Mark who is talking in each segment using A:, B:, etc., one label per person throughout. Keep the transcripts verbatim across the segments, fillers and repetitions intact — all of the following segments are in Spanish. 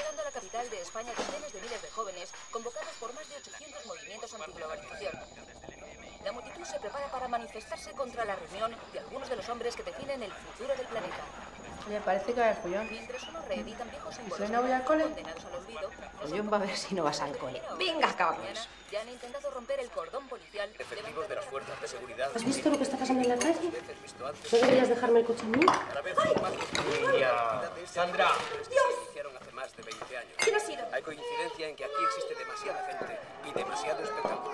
A: llegando a la capital de España decenas de miles de jóvenes convocados por más de ochocientos movimientos antiglobalización. La multitud se prepara para manifestarse contra la reunión de algunos de los hombres que definen el futuro del planeta.
B: Me parece que va a haber follón.
A: Mientras unos reeditan viejos símbolos
B: ¿Si hoy no voy al cole?
A: condenados al olvido,
B: Follón va a ver si no vas al cole. Venga, cabrones.
A: ya han intentado romper el cordón policial.
C: Efectivos de las fuerzas de seguridad.
D: ¿Has visto lo que está pasando en la calle? ¿No deberías dejarme el coche a mí?
C: Niña. Sandra.
D: Dios.
C: Iniciaron hace más de veinte años.
D: ¿Quién ha sido?
C: Hay coincidencia en que aquí existe demasiada gente y demasiado espectáculo.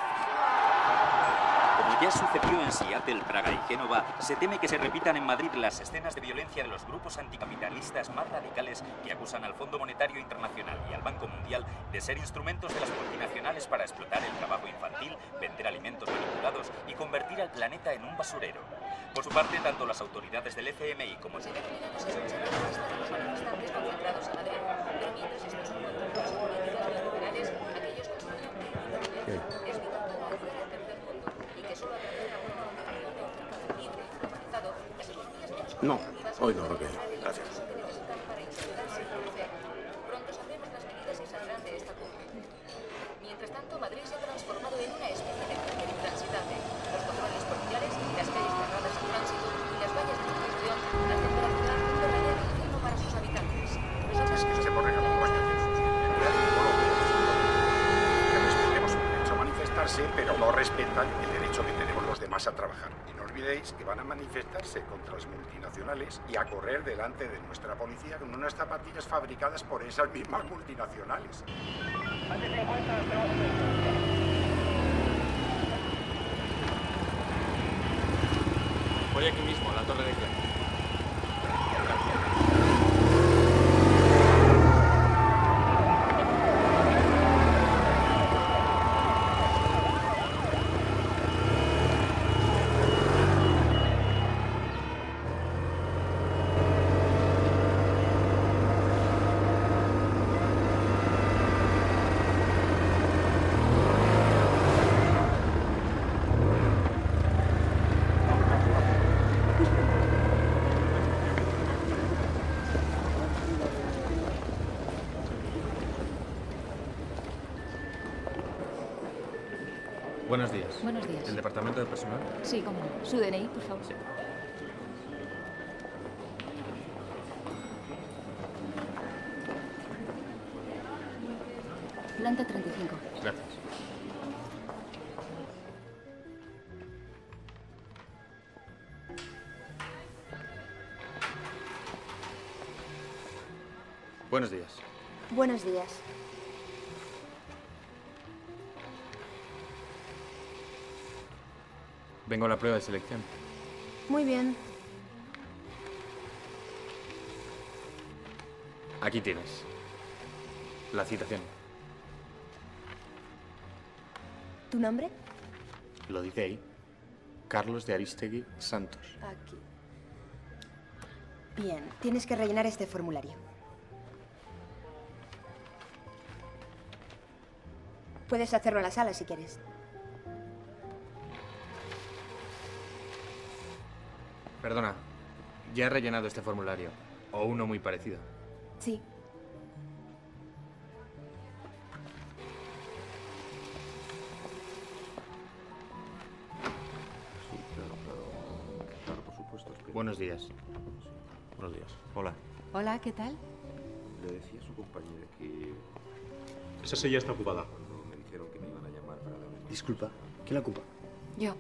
E: Como ya sucedió en Seattle, Praga y Génova, se teme que se repitan en Madrid las escenas de violencia de los grupos anticapitalistas más radicales que acusan al Fondo Monetario Internacional y al Banco Mundial de ser instrumentos de las multinacionales para explotar el trabajo infantil, vender alimentos manipulados y convertir al planeta en un basurero. Por su parte, tanto las autoridades del F M I como el...
A: Se ve que se escuchan las listas de los manifestantes concentrados en Madrid, pero mientras estos encuentros son políticas liberales, aquellos que consideran que la violencia es vital para ayudar al tercer mundo y que solo a través de una organización de un mercado libre y globalizado, las economías menos
F: No,
A: competitivas
F: hoy no, Raquel. Gracias.
A: que necesitan para insertarse y crecer. Pronto sabremos las medidas que saldrán de esta cumbre. Mientras tanto, Madrid se ha transformado en una especie de cárcel intransitable. Los controles policiales, las calles cerradas al tránsito y las vallas de protección hacen de la ciudad un verdadero infierno para sus habitantes.
F: Es que se borren a coño. Que respetemos el derecho a manifestarse, pero no respetan el derecho que tenemos los demás a trabajar. Y no olvidéis que van a manifestarse contra las multinacionales y a correr delante de nuestra policía con unas zapatillas fabricadas por esas mismas multinacionales.
G: Voy aquí mismo, a la Torre de Clan. Buenos días.
H: Buenos días.
G: ¿El departamento de personal?
H: Sí, cómo no. Su D N I, por favor.
G: Sí.
H: Planta treinta y cinco.
G: Gracias. Buenos días.
D: Buenos días.
G: Vengo a la prueba de selección.
D: Muy bien.
G: Aquí tienes. La citación.
D: ¿Tu nombre?
G: Lo dice ahí. Carlos de Aristegui Santos.
D: Aquí. Bien, tienes que rellenar este formulario. Puedes hacerlo en la sala si quieres.
G: Perdona, ya he rellenado este formulario. O uno muy parecido.
D: Sí.
G: Buenos días.
F: Buenos días.
G: Hola.
H: Hola, ¿qué tal?
F: Le decía a su compañera que
I: Esa silla está ocupada.
F: cuando me dijeron que me iban a llamar para la reunión.
I: Disculpa, ¿quién la ocupa?
H: Yo.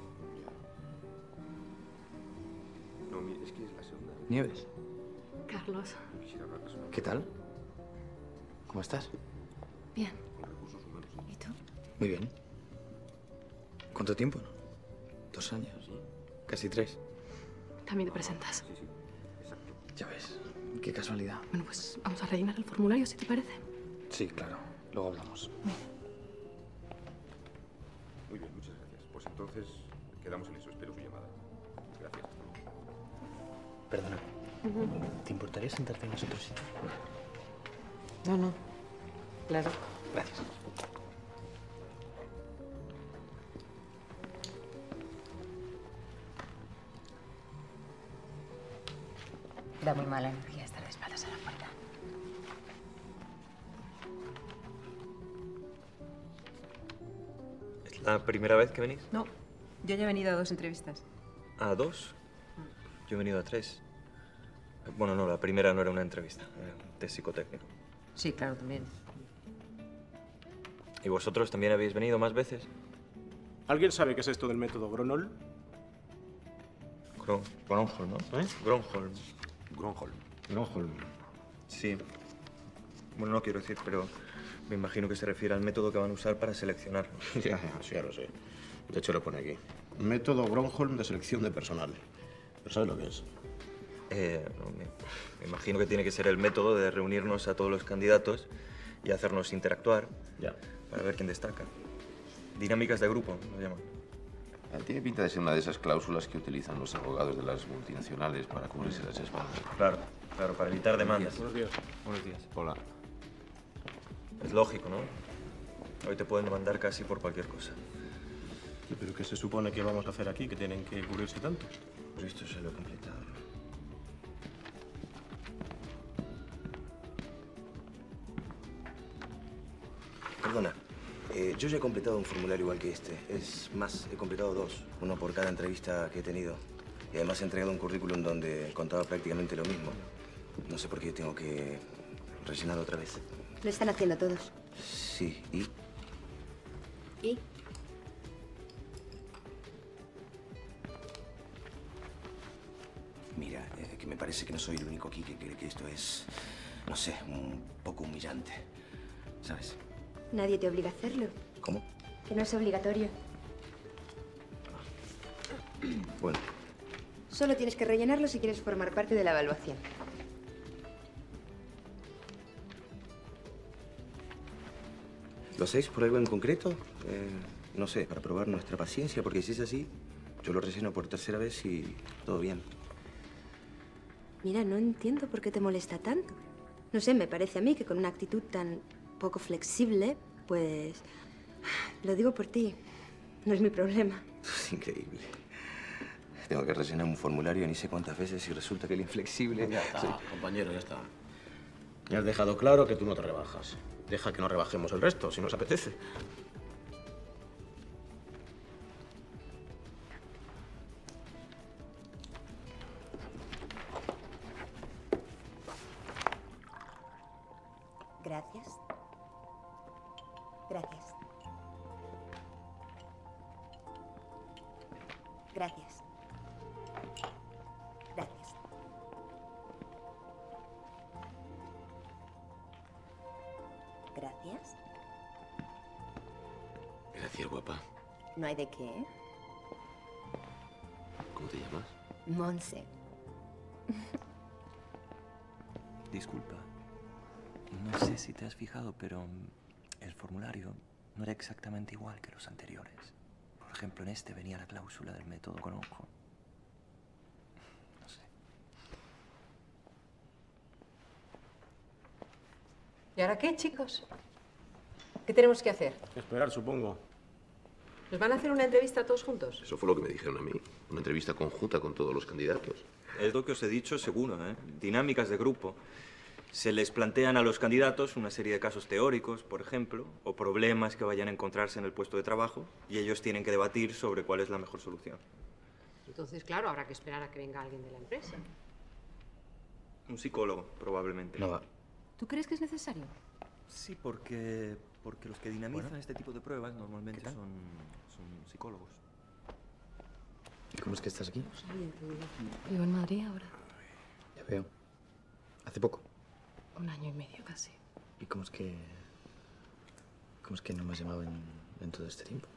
F: No, mire, es que es la segunda.
I: Nieves.
D: Carlos.
F: No quisiera hablar personalmente
I: ¿Qué tal? ¿Cómo estás?
H: Bien.
F: con recursos humanos.
H: ¿Y tú?
I: Muy bien. ¿Cuánto tiempo? Dos años. Casi tres.
D: También te presentas.
F: Sí, sí, exacto.
I: Ya ves. Qué casualidad.
D: Bueno, pues vamos a rellenar el formulario, si te parece.
I: Sí, claro. Luego hablamos.
F: Muy bien, muchas gracias. Pues entonces quedamos en eso. Espero su llamada. Gracias.
I: Perdona. ¿Te importaría sentarte en nosotros sitio?
B: No, no. Claro.
I: Gracias.
J: Da muy mala energía estar de espaldas a la puerta. ¿Es la primera vez que venís?
H: No, yo ya he venido a dos entrevistas.
J: ¿A dos? Yo he venido a tres. Bueno, no, la primera no era una entrevista, era un test psicotécnico.
H: Sí, claro, también.
J: ¿Y vosotros también habéis venido más veces?
K: ¿Alguien sabe qué es esto del método Gronholm?
J: Gron Gronholm, ¿no?
K: ¿Eh?
J: Gronholm.
K: Gronholm.
J: Gronholm. Sí. Bueno, no quiero decir, pero me imagino que se refiere al método que van a usar para seleccionarlo.
K: Ya, ya, sí, ya lo sé. De hecho, lo pone aquí. Método Gronholm de selección de personal. ¿Pero sabes lo que es?
J: Eh, no, me, me imagino que tiene que ser el método de reunirnos a todos los candidatos y hacernos interactuar.
K: Ya.
J: Para ver quién destaca. Dinámicas de grupo, lo llaman.
L: Tiene pinta de ser una de esas cláusulas que utilizan los abogados de las multinacionales para cubrirse las espaldas.
J: Claro, claro, para evitar demandas.
K: Buenos días.
J: Buenos días.
L: Hola.
J: Es lógico, ¿no? Hoy te pueden demandar casi por cualquier cosa.
K: ¿Y pero qué se supone que vamos a hacer aquí, que tienen que cubrirse tanto?
J: Pues esto se lo he completado.
M: Perdona, eh, yo ya he completado un formulario igual que este. Es más, he completado dos, uno por cada entrevista que he tenido. Y además he entregado un currículum donde contaba prácticamente lo mismo. No sé por qué tengo que rellenar otra vez.
N: Lo están haciendo todos.
M: Sí, ¿y?
N: ¿Y?
M: Mira, eh, que me parece que no soy el único aquí que cree que esto es, no sé, un poco humillante. ¿Sabes?
N: Nadie te obliga a hacerlo.
M: ¿Cómo?
N: Que no es obligatorio.
M: Bueno.
N: Solo tienes que rellenarlo si quieres formar parte de la evaluación.
M: ¿Lo hacéis por algo en concreto? Eh, no sé, para probar nuestra paciencia, porque si es así, yo lo relleno por tercera vez y todo bien.
N: Mira, no entiendo por qué te molesta tanto. No sé, me parece a mí que con una actitud tan poco flexible, pues... Lo digo por ti. No es mi problema.
M: Es increíble. Tengo que rellenar un formulario ni sé cuántas veces y resulta que el inflexible...
K: Ya está,
M: soy...
K: compañero, ya está. Ya has dejado claro que tú no te rebajas. Deja que nos rebajemos el resto, si nos apetece.
N: Gracias. Gracias. Gracias. Gracias. Gracias.
L: Gracias, guapa.
N: No hay de qué.
L: ¿Cómo te llamas?
N: Monse.
I: Disculpa. No sé si te has fijado, pero el formulario no era exactamente igual que los anteriores. Por ejemplo, en este venía la cláusula del método con ojo. No sé.
B: ¿Y ahora qué, chicos? ¿Qué tenemos que hacer?
K: Esperar, supongo.
B: ¿Nos van a hacer una entrevista todos juntos?
L: Eso fue lo que me dijeron a mí. Una entrevista conjunta con todos los candidatos.
J: Es lo que os he dicho, seguro, ¿eh? Dinámicas de grupo. Se les plantean a los candidatos una serie de casos teóricos, por ejemplo, o problemas que vayan a encontrarse en el puesto de trabajo, y ellos tienen que debatir sobre cuál es la mejor solución.
B: Entonces, claro, habrá que esperar a que venga alguien de la empresa.
J: Un psicólogo, probablemente.
I: No va.
H: ¿Tú crees que es necesario?
J: Sí, porque, porque los que dinamizan este tipo de pruebas normalmente son, son psicólogos.
I: ¿Y cómo es que estás aquí?
H: Vivo en Madrid ahora.
I: Ya veo. ¿Hace poco?
H: Un año y medio casi.
I: ¿Y cómo es que... cómo es que no me has llamado en, en todo este tiempo?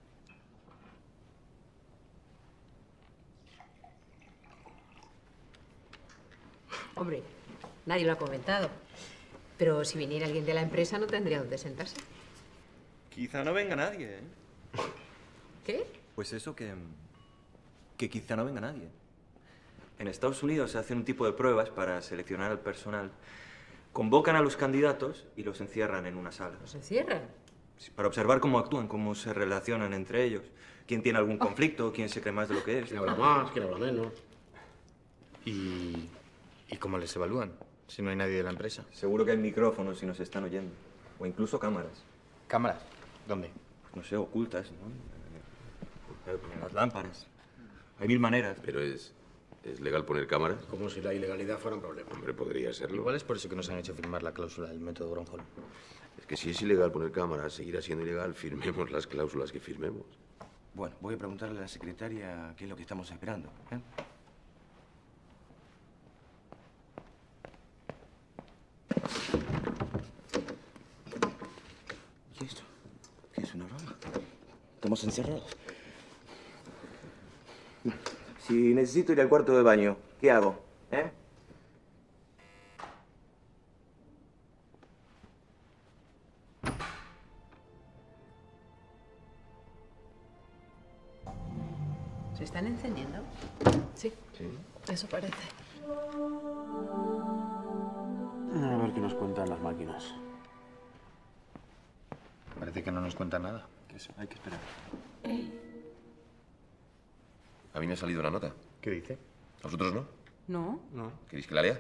B: Hombre, nadie lo ha comentado. Pero si viniera alguien de la empresa no tendría dónde sentarse.
J: Quizá no venga nadie, ¿eh?
B: ¿Qué?
J: Pues eso que... que quizá no venga nadie. En Estados Unidos se hacen un tipo de pruebas para seleccionar al personal. Convocan a los candidatos y los encierran en una sala.
B: ¿Los encierran?
J: Sí, para observar cómo actúan, cómo se relacionan entre ellos. Quién tiene algún conflicto, quién se cree más de lo que es.
K: ¿Quién habla más, quién habla menos?
G: ¿Y, ¿Y cómo les evalúan? Si no hay nadie de la empresa.
J: Seguro que hay micrófonos si nos están oyendo. O incluso cámaras.
G: ¿Cámaras? ¿Dónde?
J: no sé, ocultas, ¿no? Eh, En las lámparas. Hay mil maneras.
L: Pero es... ¿Es legal poner cámaras?
K: Como si la ilegalidad fuera un problema.
L: Hombre, podría serlo.
G: Igual es por eso que nos han hecho firmar la cláusula del método Gronholm.
L: Es que si es ilegal poner cámaras, seguirá siendo ilegal, firmemos las cláusulas que firmemos.
M: Bueno, voy a preguntarle a la secretaria qué es lo que estamos esperando. ¿eh? ¿Y esto? ¿Qué es una broma? Estamos encerrados. Si necesito ir al cuarto de baño, ¿qué hago? ¿Eh?
B: ¿Se están encendiendo?
H: Sí,
L: Sí.
H: eso parece.
K: A ver qué nos cuentan las máquinas.
G: Parece que no nos cuenta nada.
I: Que eso, hay que esperar.
L: A mí me ha salido una nota.
G: ¿Qué dice?
L: ¿A vosotros no?
B: No.
K: No.
L: ¿Queréis que la lea?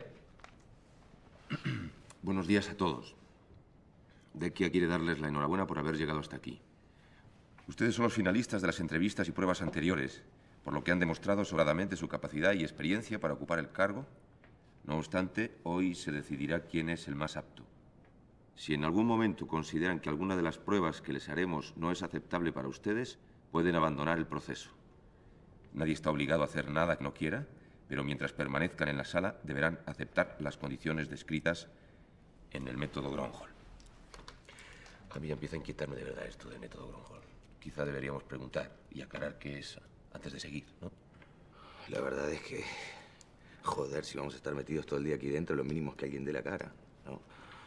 L: Buenos días a todos. Dekia quiere darles la enhorabuena por haber llegado hasta aquí. Ustedes son los finalistas de las entrevistas y pruebas anteriores, por lo que han demostrado sobradamente su capacidad y experiencia para ocupar el cargo. No obstante, hoy se decidirá quién es el más apto. Si en algún momento consideran que alguna de las pruebas que les haremos no es aceptable para ustedes, pueden abandonar el proceso. Nadie está obligado a hacer nada que no quiera, pero mientras permanezcan en la sala deberán aceptar las condiciones descritas en el método Gronholm. A mí ya empieza a inquietarme de verdad esto del método Gronholm. Quizá deberíamos preguntar y aclarar qué es antes de seguir, ¿no?
M: La verdad es que... Joder, si vamos a estar metidos todo el día aquí dentro, lo mínimo es que alguien dé la cara, ¿no?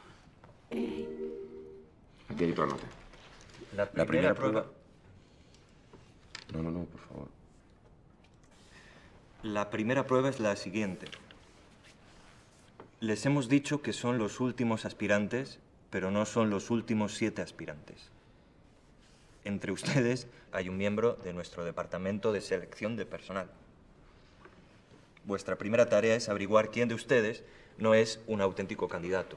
L: Aquí hay otra nota.
J: La primera,
L: La primera
J: prueba...
L: prueba... No, no, no, por favor.
J: La primera prueba es la siguiente. Les hemos dicho que son los últimos aspirantes, pero no son los últimos siete aspirantes. Entre ustedes hay un miembro de nuestro departamento de selección de personal. Vuestra primera tarea es averiguar quién de ustedes no es un auténtico candidato.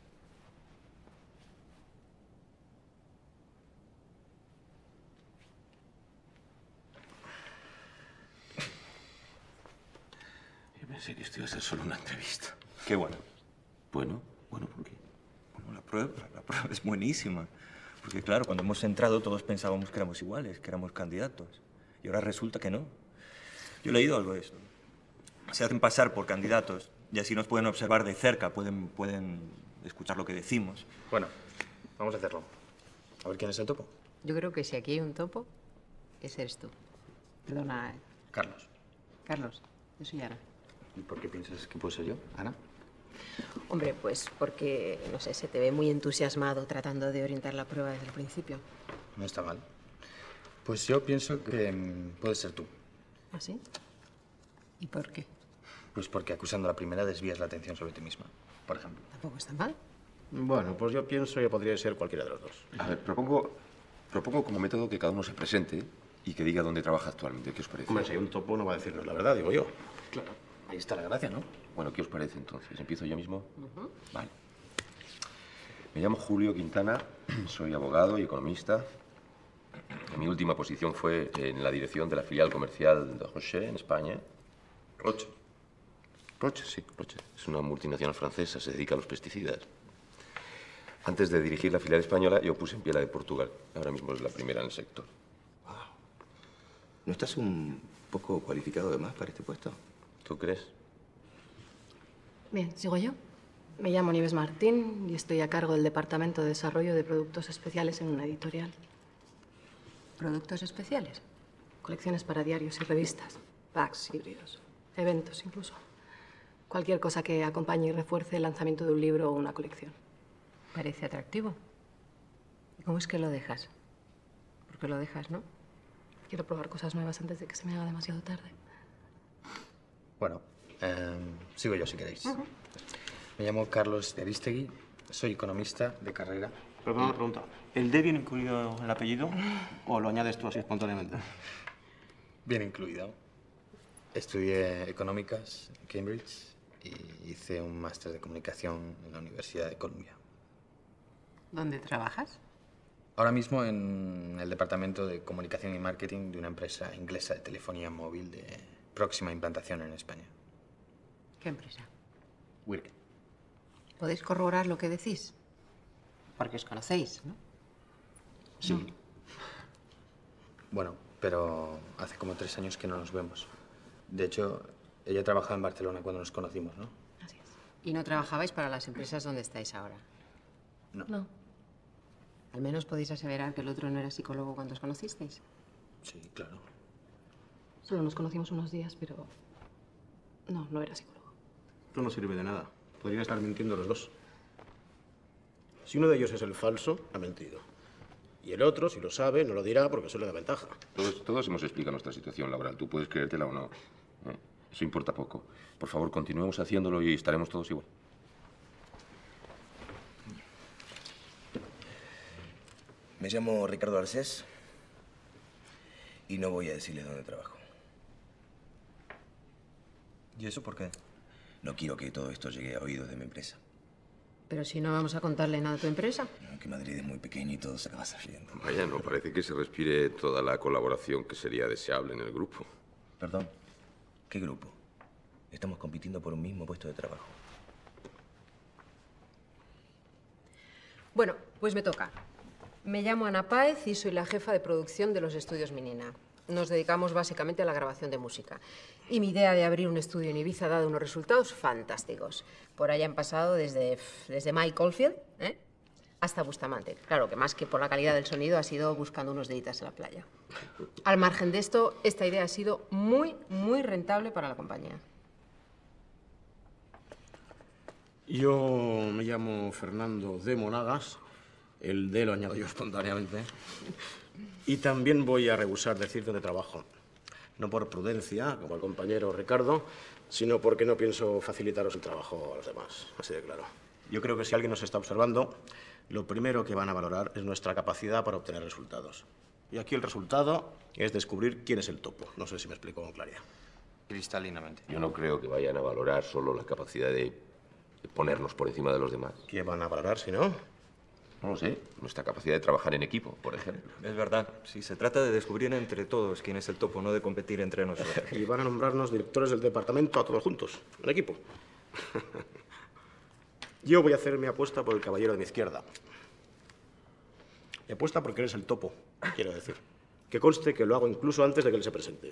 L: Yo pensé que esto iba a ser solo una entrevista.
J: Qué bueno.
L: Bueno, bueno, ¿por qué?
J: Bueno, la prueba, la prueba es buenísima. Porque claro, cuando hemos entrado todos pensábamos que éramos iguales, que éramos candidatos. Y ahora resulta que no. Yo he leído algo de eso. Se hacen pasar por candidatos y así nos pueden observar de cerca, pueden, pueden escuchar lo que decimos.
G: Bueno, vamos a hacerlo. A ver quién es el topo.
B: Yo creo que si aquí hay un topo, ese eres tú. Perdona, eh.
G: Carlos.
B: Carlos. Yo soy Ana.
G: ¿Y por qué piensas que puedo ser yo, Ana?
B: Hombre, pues porque, no sé, se te ve muy entusiasmado tratando de orientar la prueba desde el principio.
G: No está mal. Pues yo pienso que mm, puedes ser tú.
B: ¿Ah, sí? ¿Y por qué?
G: Pues porque acusando a la primera desvías la atención sobre ti misma, por ejemplo.
B: Tampoco está mal.
K: Bueno, pues yo pienso que podría ser cualquiera de los dos.
L: A ver, propongo, propongo como método que cada uno se presente y que diga dónde trabaja actualmente. ¿Qué os parece?
K: Hombre, si hay un topo no va a decirnos la verdad, digo yo.
G: Claro. Ahí está la gracia, ¿no?
L: Bueno, ¿qué os parece entonces? ¿Empiezo yo mismo? Uh-huh. Vale. Me llamo Julio Quintana, soy abogado y economista. Mi última posición fue en la dirección de la filial comercial de Roche, en España.
J: Roche.
L: Roche, sí, Roche. Es una multinacional francesa, se dedica a los pesticidas. Antes de dirigir la filial española, yo puse en pie la de Portugal. Ahora mismo es la primera en el sector.
M: Wow. ¿No estás un poco cualificado de más para este puesto?
L: ¿Tú crees?
H: Bien, ¿sigo yo? Me llamo Nieves Martín y estoy a cargo del Departamento de Desarrollo de Productos Especiales en una editorial.
B: ¿Productos especiales?
H: Colecciones para diarios y revistas, packs híbridos, eventos incluso. Cualquier cosa que acompañe y refuerce el lanzamiento de un libro o una colección.
B: Parece atractivo. ¿Y cómo es que lo dejas? Porque lo dejas, ¿no?
H: Quiero probar cosas nuevas antes de que se me haga demasiado tarde.
G: Bueno, eh, sigo yo si queréis.
H: Uh-huh.
G: Me llamo Carlos de Aristegui, soy economista de carrera.
K: Perdón, una pregunta. ¿El D viene incluido en el apellido o lo añades tú así espontáneamente?
G: Bien incluido. Estudié económicas en Cambridge y hice un máster de comunicación en la Universidad de Columbia.
B: ¿Dónde trabajas?
G: Ahora mismo en el departamento de comunicación y marketing de una empresa inglesa de telefonía móvil de próxima implantación en España.
B: ¿Qué empresa?
G: Wirk.
B: ¿Podéis corroborar lo que decís? Porque os conocéis, ¿no?
G: Sí. No. Bueno, pero hace como tres años que no nos vemos. De hecho, ella trabajaba en Barcelona cuando nos conocimos, ¿no?
B: Así es. ¿Y no trabajabais para las empresas donde estáis ahora?
G: No.
B: No. Al menos podéis aseverar que el otro no era psicólogo cuando os conocisteis.
G: Sí, claro.
H: Solo nos conocimos unos días, pero... No, no era psicólogo.
K: Esto no sirve de nada. Podrían estar mintiendo los dos. Si uno de ellos es el falso, ha mentido. Y el otro, si lo sabe, no lo dirá porque eso le da ventaja.
L: Todos, todos hemos explicado nuestra situación laboral. Tú puedes creértela o no. ¿Eh? Eso importa poco. Por favor, continuemos haciéndolo y estaremos todos igual.
M: Me llamo Ricardo Arcés y no voy a decirles dónde trabajo.
I: ¿Y eso por qué?
M: No quiero que todo esto llegue a oídos de mi empresa.
B: Pero si no vamos a contarle nada a tu empresa.
M: Que Madrid es muy pequeño y todo se acaba sabiendo.
L: Vaya, no parece que se respire toda la colaboración que sería deseable en el grupo.
M: Perdón, ¿qué grupo? Estamos compitiendo por un mismo puesto de trabajo.
B: Bueno, pues me toca. Me llamo Ana Páez y soy la jefa de producción de los estudios Minina. Nos dedicamos básicamente a la grabación de música. Y mi idea de abrir un estudio en Ibiza ha dado unos resultados fantásticos. Por ahí han pasado desde, desde Mike Oldfield, ¿eh? hasta Bustamante. Claro que más que por la calidad del sonido ha sido buscando unos deditas en la playa. Al margen de esto, esta idea ha sido muy, muy rentable para la compañía.
K: Yo me llamo Fernando de Monagas. El D lo añado yo espontáneamente. Y también voy a rehusar decir dónde trabajo. No por prudencia, como el compañero Ricardo, sino porque no pienso facilitaros el trabajo a los demás. Así de claro. Yo creo que si alguien nos está observando, lo primero que van a valorar es nuestra capacidad para obtener resultados. Y aquí el resultado es descubrir quién es el topo. No sé si me explico con claridad.
G: Cristalinamente.
L: Yo no creo que vayan a valorar solo la capacidad de ponernos por encima de los demás.
K: ¿Qué van a valorar si no?
L: No lo sé. Nuestra capacidad de trabajar en equipo, por ejemplo.
I: Es verdad. Sí, se trata de descubrir entre todos quién es el topo, no de competir entre nosotros.
K: Y van a nombrarnos directores del departamento a todos juntos, en equipo. Yo voy a hacer mi apuesta por el caballero de mi izquierda. Mi apuesta porque eres el topo, quiero decir. Que conste que lo hago incluso antes de que él se presente.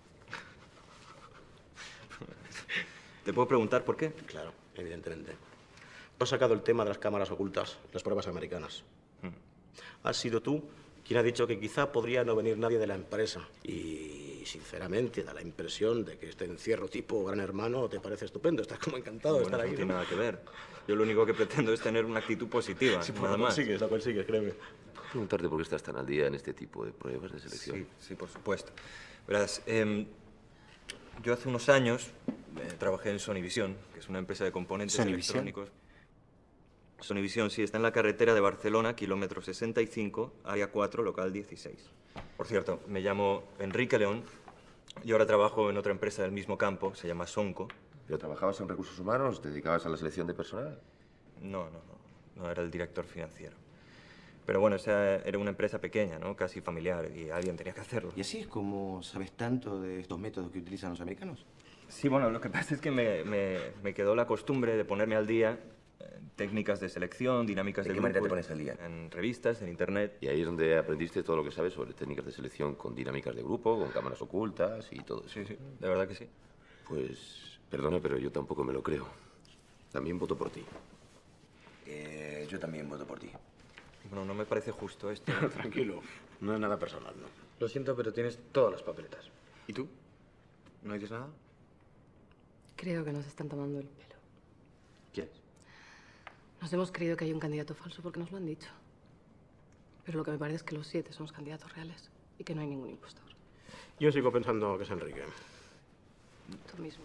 I: ¿Te puedo preguntar por qué?
K: Claro, evidentemente. Has sacado el tema de las cámaras ocultas, las pruebas americanas. Hmm. Has sido tú quien ha dicho que quizá podría no venir nadie de la empresa. Y, sinceramente, da la impresión de que este encierro tipo Gran Hermano te parece estupendo. Estás como encantado
I: Bueno,
K: de estar
I: no
K: aquí.
I: tiene
K: ¿no?
I: nada que ver. Yo lo único que pretendo es tener una actitud positiva,
K: Sí,
I: nada
K: lo
I: más.
K: consigues, lo consigues, créeme.
L: Preguntarte por qué estás tan al día en este tipo de pruebas de selección.
I: Sí, sí, por supuesto. Verás, eh, yo hace unos años eh, trabajé en Sonivisión, que es una empresa de componentes
G: ¿Sonivisión?
I: electrónicos. Sonivisión, sí, está en la carretera de Barcelona, kilómetro sesenta y cinco, área cuatro, local dieciséis. Por cierto, me llamo Enrique León y ahora trabajo en otra empresa del mismo campo, se llama Sonco.
L: ¿Pero trabajabas en recursos humanos? ¿Te dedicabas a la selección de personal?
I: No, no, no, no era el director financiero. Pero bueno, esa era una empresa pequeña, ¿no? Casi familiar, y alguien tenía que hacerlo.
M: ¿Y así es como sabes tanto de estos métodos que utilizan los americanos?
I: Sí, bueno, lo que pasa es que me, me, me quedó la costumbre de ponerme al día en técnicas de selección, dinámicas de,
M: ¿De qué
I: grupo,
M: manera te pones al día?
I: En revistas, en internet.
L: Y ahí es donde aprendiste todo lo que sabes sobre técnicas de selección con dinámicas de grupo, con cámaras ocultas y todo eso.
I: Sí, sí, de verdad que sí.
L: Pues, perdona, pero yo tampoco me lo creo. También voto por ti.
M: Eh, yo también voto por ti.
I: Bueno, no me parece justo esto.
K: Tranquilo, no es nada personal, ¿no?
G: Lo siento, pero tienes todas las papeletas. ¿Y tú? ¿No dices nada?
H: Creo que nos están tomando el pelo.
G: ¿Quién?
H: Nos hemos creído que hay un candidato falso porque nos lo han dicho. Pero lo que me parece es que los siete somos candidatos reales y que no hay ningún impostor.
K: Yo sigo pensando que es Enrique.
H: Tú mismo.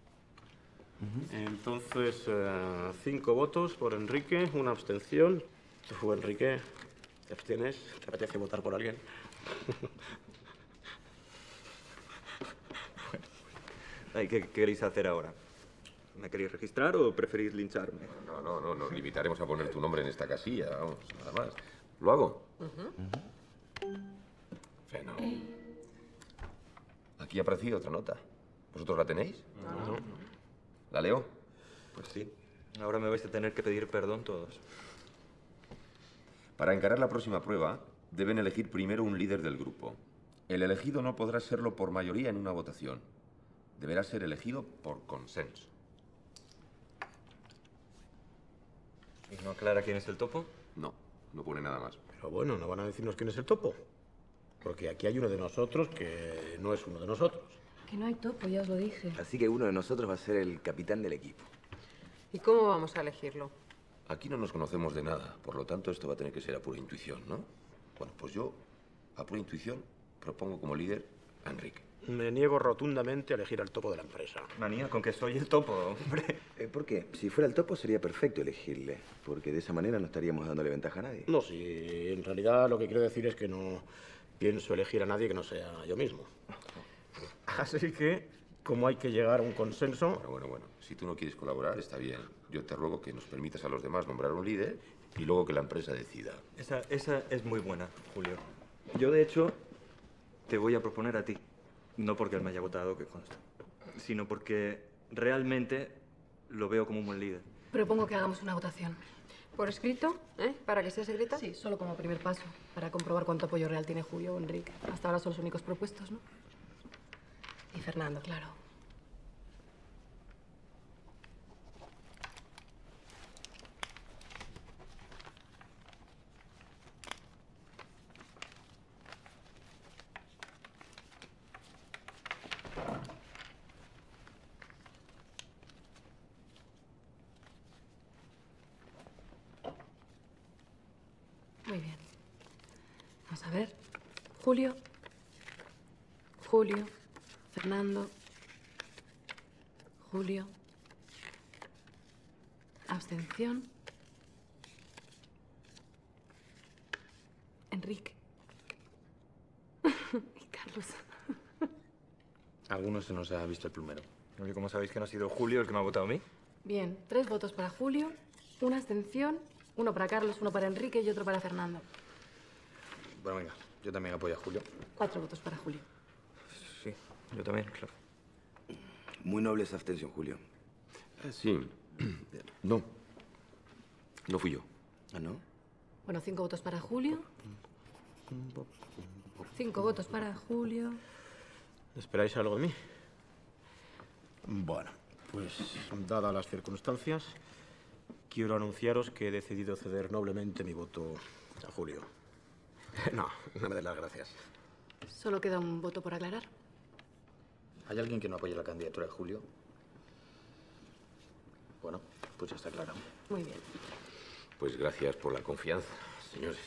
K: Entonces, eh, cinco votos por Enrique, una abstención. Tú, Enrique, ¿te abstienes? ¿Te apetece votar por alguien?
I: Ay, ¿qué, ¿Qué queréis hacer ahora? ¿Me queréis registrar o preferís lincharme?
L: No, no, no, nos limitaremos a poner tu nombre en esta casilla, vamos, nada más. ¿Lo hago?
B: Ujú.
L: Fenómeno. Aquí ha aparecido otra nota. ¿Vosotros la tenéis?
J: No.
L: ¿La leo?
J: Pues sí. Ahora me vais a tener que pedir perdón todos.
L: Para encarar la próxima prueba, deben elegir primero un líder del grupo. El elegido no podrá serlo por mayoría en una votación. Deberá ser elegido por consenso.
J: ¿Y no aclara quién es el topo?
L: No, no pone nada más.
K: Pero bueno, no van a decirnos quién es el topo. Porque aquí hay uno de nosotros que no es uno de nosotros.
H: Que no hay topo, ya os lo dije.
M: Así que uno de nosotros va a ser el capitán del equipo.
B: ¿Y cómo vamos a elegirlo?
L: Aquí no nos conocemos de nada, por lo tanto esto va a tener que ser a pura intuición, ¿no? Bueno, pues yo, a pura intuición, propongo como líder a Enrique.
K: Me niego rotundamente a elegir al topo de la empresa.
J: Manía, con que soy el topo, hombre.
M: Eh, ¿Por qué? Si fuera el topo sería perfecto elegirle, porque de esa manera no estaríamos dándole ventaja a nadie.
K: No, sí, en realidad lo que quiero decir es que no pienso elegir a nadie que no sea yo mismo. Así que, como hay que llegar a un consenso...
L: Bueno, bueno, bueno. Si tú no quieres colaborar, está bien. Yo te ruego que nos permitas a los demás nombrar un líder y luego que la empresa decida.
J: Esa, esa es muy buena, Julio. Yo, de hecho, te voy a proponer a ti. No porque él me haya votado, que consta, sino porque realmente lo veo como un buen líder.
H: Propongo que hagamos una votación.
B: ¿Por escrito? ¿Eh? ¿Para que sea secreta?
H: Sí, solo como primer paso, para comprobar cuánto apoyo real tiene Julio o Enrique. Hasta ahora son los únicos propuestos, ¿no? Y Fernando, claro. Muy bien. Vamos a ver. Julio. Julio. Fernando. Julio. Abstención. Enrique. Y Carlos.
G: A algunos se nos ha visto el plumero.
J: Oye, ¿cómo sabéis que no ha sido Julio el que me ha votado a mí?
H: Bien, tres votos para Julio, una abstención, uno para Carlos, uno para Enrique y otro para Fernando.
G: Bueno, venga, yo también apoyo a Julio.
H: Cuatro votos para Julio.
J: Sí, yo también, claro.
M: Muy noble esa abstención, Julio.
L: Ah, sí. No. No fui yo.
M: ¿Ah, no?
H: Bueno, cinco votos para Julio. Cinco votos para Julio.
K: ¿Esperáis algo de mí? Bueno, pues dadas las circunstancias, quiero anunciaros que he decidido ceder noblemente mi voto a Julio. No, no me des las gracias.
H: Solo queda un voto por aclarar.
G: ¿Hay alguien que no apoye la candidatura de Julio? Bueno, pues ya está claro.
H: Muy bien.
L: Pues gracias por la confianza, señores.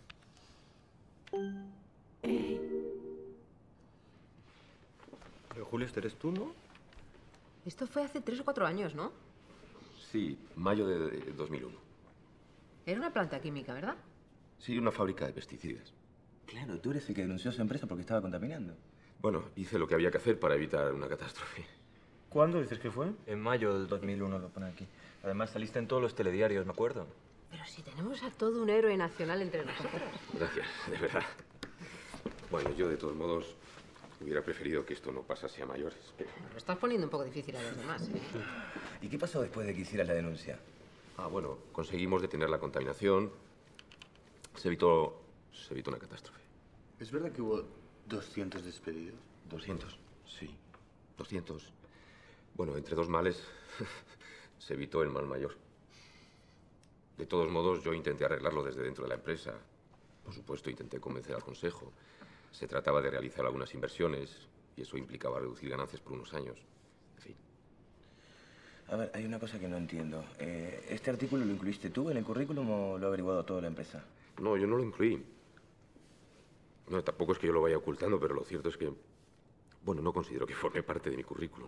J: Pero Julio, este eres tú, ¿no?
B: Esto fue hace tres o cuatro años, ¿no?
L: Sí, mayo de dos mil uno.
B: Era una planta química, ¿verdad?
L: Sí, una fábrica de pesticidas.
M: Claro, tú eres el que denunció a su empresa porque estaba contaminando.
L: Bueno, hice lo que había que hacer para evitar una catástrofe.
K: ¿Cuándo dices que fue?
J: En mayo del dos mil uno lo pone aquí. Además saliste en todos los telediarios, me acuerdo.
B: Pero si tenemos a todo un héroe nacional entre nosotros.
L: Gracias, de verdad. Bueno, yo de todos modos hubiera preferido que esto no pasase a mayores, pero...
B: Lo estás poniendo un poco difícil a los demás, ¿eh?
M: ¿Y qué pasó después de que hicieras la denuncia?
L: Ah, bueno, conseguimos detener la contaminación. Se evitó, se evitó una catástrofe.
O: ¿Es verdad que hubo doscientos despedidos?
L: doscientos, sí. doscientos. Bueno, entre dos males se evitó el mal mayor. De todos modos, yo intenté arreglarlo desde dentro de la empresa. Por supuesto, intenté convencer al consejo. Se trataba de realizar algunas inversiones y eso implicaba reducir ganancias por unos años. En fin.
M: A ver, hay una cosa que no entiendo. Eh, ¿Este artículo lo incluiste tú en el currículum o lo ha averiguado toda la empresa?
L: No, yo no lo incluí. No, tampoco es que yo lo vaya ocultando, pero lo cierto es que... Bueno, no considero que forme parte de mi currículum.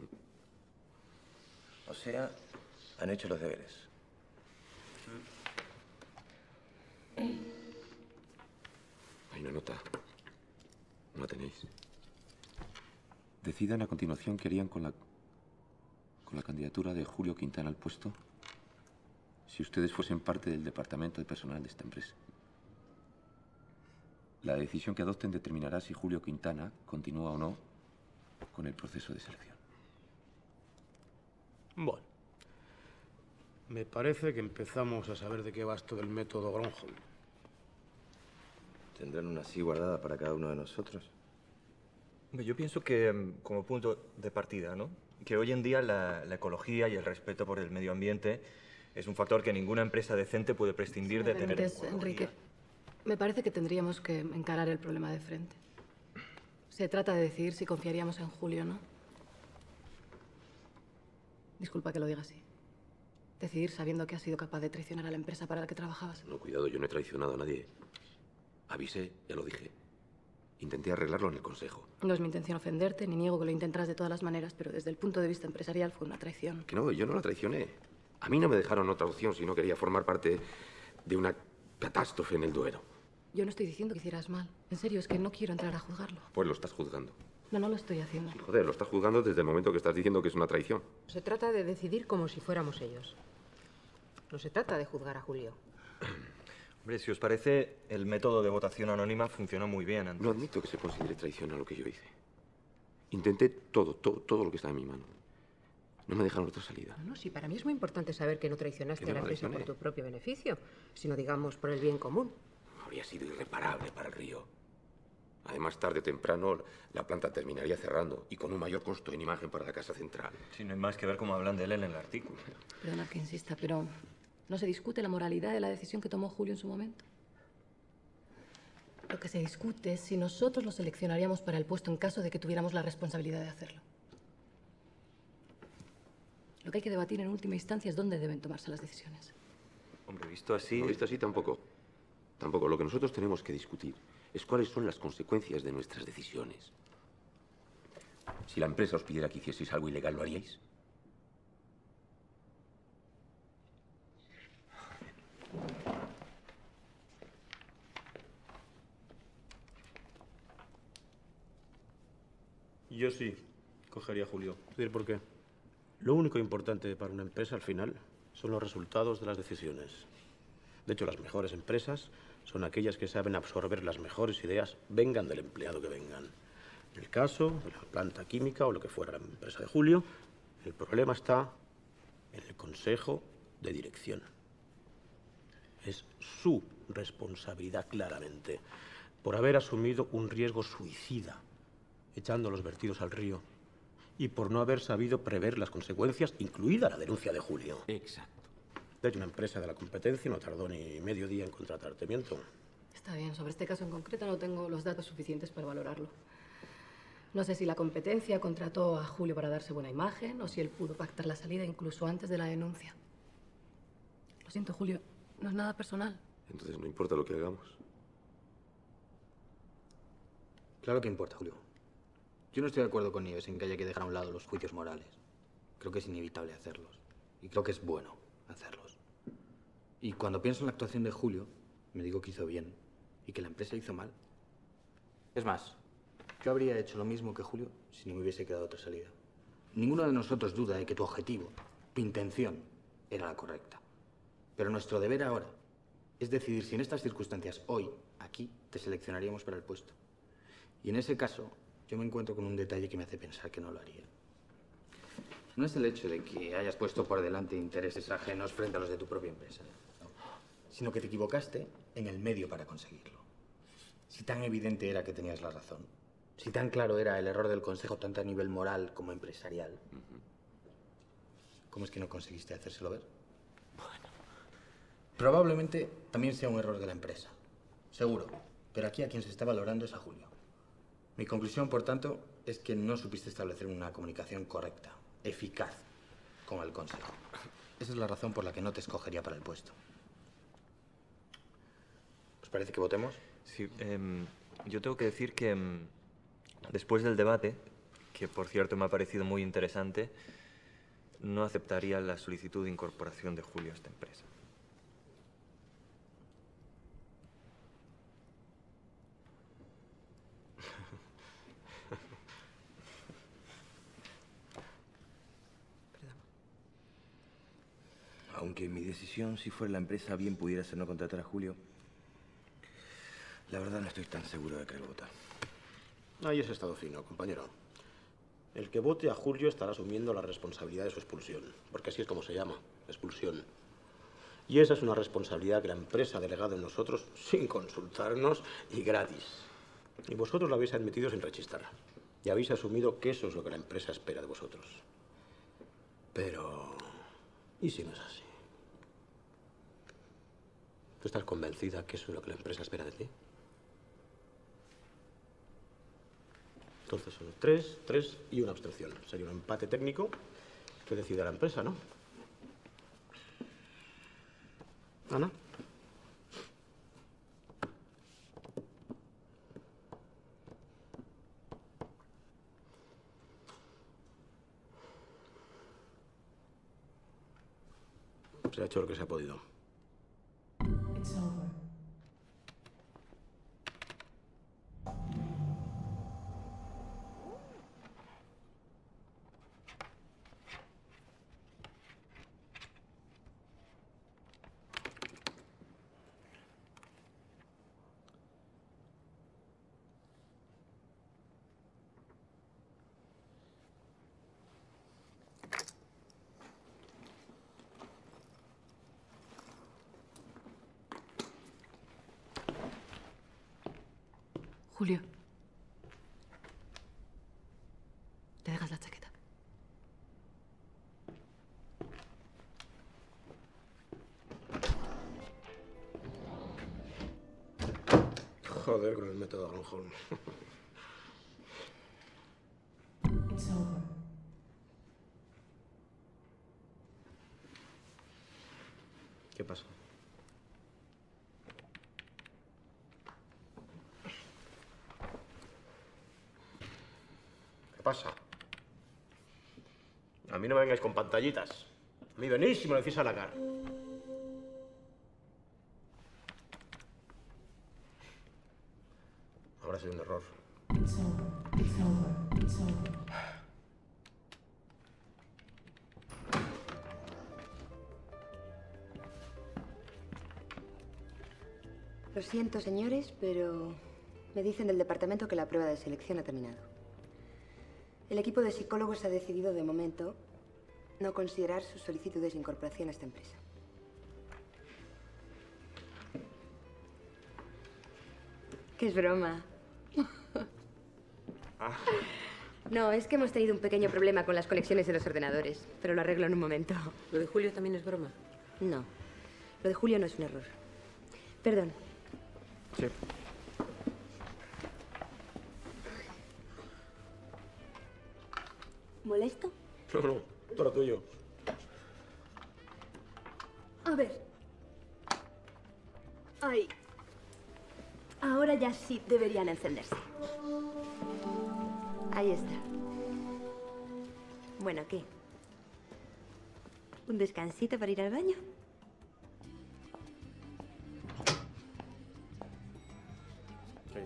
M: O sea, han hecho los deberes.
L: Hay una nota. ¿No la tenéis? Decidan a continuación qué harían con la... con la candidatura de Julio Quintana al puesto si ustedes fuesen parte del departamento de personal de esta empresa. La decisión que adopten determinará si Julio Quintana continúa o no con el proceso de selección.
K: Bueno. Me parece que empezamos a saber de qué va esto del método Gronholm.
M: ¿Tendrán una así guardada para cada uno de nosotros?
J: Yo pienso que, como punto de partida, ¿no? Que hoy en día la, la ecología y el respeto por el medio ambiente es un factor que ninguna empresa decente puede prescindir de tener en
H: Entonces,
J: cuenta.
H: Enrique, me parece que tendríamos que encarar el problema de frente. Se trata de decidir si confiaríamos en Julio o no. Disculpa que lo diga así. Decidir sabiendo que has sido capaz de traicionar a la empresa para la que trabajabas.
L: No, cuidado, yo no he traicionado a nadie. Avisé, ya lo dije. Intenté arreglarlo en el consejo.
H: No es mi intención ofenderte, ni niego que lo intentarás de todas las maneras, pero desde el punto de vista empresarial fue una traición.
L: Que no, yo no la traicioné. A mí no me dejaron otra opción si no quería formar parte de una catástrofe en el Duero.
H: Yo no estoy diciendo que hicieras mal. En serio, es que no quiero entrar a juzgarlo.
L: Pues lo estás juzgando.
H: No, no lo estoy haciendo.
L: Joder, lo estás juzgando desde el momento que estás diciendo que es una traición.
B: Se trata de decidir como si fuéramos ellos. No se trata de juzgar a Julio.
J: Hombre, si os parece, el método de votación anónima funcionó muy bien antes.
L: No admito que se considere traición a lo que yo hice. Intenté todo, todo, todo lo que está en mi mano. No me dejaron otra salida.
B: No, no, sí, para mí es muy importante saber que no traicionaste
L: Que no
B: a la empresa
L: traicioné.
B: por tu propio beneficio, sino, digamos, por el bien común.
L: Habría sido irreparable para el río. Además, tarde o temprano, la planta terminaría cerrando y con un mayor costo en imagen para la casa central.
J: Sí, no hay más que ver cómo hablan de él en el artículo.
H: Perdona que insista, pero ¿no se discute la moralidad de la decisión que tomó Julio en su momento? Lo que se discute es si nosotros lo seleccionaríamos para el puesto en caso de que tuviéramos la responsabilidad de hacerlo. Lo que hay que debatir en última instancia es dónde deben tomarse las decisiones.
J: Hombre, visto así...
L: No, visto así tampoco. Tampoco. Lo que nosotros tenemos que discutir es cuáles son las consecuencias de nuestras decisiones. Si la empresa os pidiera que hicieseis algo ilegal, ¿lo haríais?
K: Yo sí, cogería a Julio. ¿Decir por qué? Lo único importante para una empresa, al final, son los resultados de las decisiones. De hecho, las mejores empresas son aquellas que saben absorber las mejores ideas, vengan del empleado que vengan. En el caso de la planta química o lo que fuera la empresa de Julio, el problema está en el consejo de dirección. Es su responsabilidad, claramente, por haber asumido un riesgo suicida, echando los vertidos al río, y por no haber sabido prever las consecuencias, incluida la denuncia de Julio.
L: Exacto.
K: De hecho, una empresa de la competencia no tardó ni medio día en contratarte, miento.
H: Está bien, sobre este caso en concreto no tengo los datos suficientes para valorarlo. No sé si la competencia contrató a Julio para darse buena imagen o si él pudo pactar la salida incluso antes de la denuncia. Lo siento, Julio, no es nada personal.
L: Entonces no importa lo que hagamos.
G: Claro que importa, Julio. Yo no estoy de acuerdo con Nieves en que haya que dejar a un lado los juicios morales. Creo que es inevitable hacerlos. Y creo que es bueno hacerlos. Y cuando pienso en la actuación de Julio, me digo que hizo bien y que la empresa hizo mal. Es más, yo habría hecho lo mismo que Julio si no me hubiese quedado otra salida. Ninguno de nosotros duda de que tu objetivo, tu intención, era la correcta. Pero nuestro deber ahora es decidir si en estas circunstancias, hoy, aquí, te seleccionaríamos para el puesto. Y en ese caso, yo me encuentro con un detalle que me hace pensar que no lo haría. No es el hecho de que hayas puesto por delante intereses ajenos frente a los de tu propia empresa, no, sino que te equivocaste en el medio para conseguirlo. Si tan evidente era que tenías la razón, si tan claro era el error del consejo tanto a nivel moral como empresarial, ¿cómo es que no conseguiste hacérselo ver? Bueno, probablemente también sea un error de la empresa, seguro, pero aquí a quien se está valorando es a Julio. Mi conclusión, por tanto, es que no supiste establecer una comunicación correcta, eficaz, con el consejo. Esa es la razón por la que no te escogería para el puesto. ¿Os parece que votemos?
J: Sí, eh, yo tengo que decir que eh, después del debate, que por cierto me ha parecido muy interesante, no aceptaría la solicitud de incorporación de Julio a esta empresa.
M: Aunque mi decisión, si fuera la empresa, bien pudiera ser no contratar a Julio, La verdad no estoy tan seguro de querer votar.
K: Ahí es estado fino, compañero. El que vote a Julio estará asumiendo la responsabilidad de su expulsión, porque así es como se llama, expulsión. Y esa es una responsabilidad que la empresa ha delegado en nosotros sin consultarnos y gratis. Y vosotros la habéis admitido sin rechistar. Y habéis asumido que eso es lo que la empresa espera de vosotros. Pero... ¿y si no es así? ¿Tú estás convencida que eso es lo que la empresa espera de ti? Entonces son tres, tres y una abstención. Sería un empate técnico que decida la empresa, ¿no? Ana. Se ha hecho lo que se ha podido.
H: Julio. ¿Te dejas la chaqueta?
K: Joder, con el método Gronholm. ¿Qué pasa? ¿Qué pasa? A mí no me vengáis con pantallitas. A mí venís y me lo decís a la cara. Habrá sido un error.
N: Lo siento, señores, pero me dicen del departamento que la prueba de selección ha terminado. El equipo de psicólogos ha decidido, de momento, no considerar sus solicitudes de incorporación a esta empresa. Que es broma. No, es que hemos tenido un pequeño problema con las conexiones de los ordenadores, pero lo arreglo en un momento.
B: ¿Lo de Julio también es broma?
N: No, lo de Julio no es un error. Perdón.
K: Sí.
N: ¿Molesto?
K: No, no, todo tuyo.
N: A ver. Ay. Ahora ya sí deberían encenderse. Ahí está. Bueno, ¿qué? ¿Un descansito para ir al baño?
K: Sí.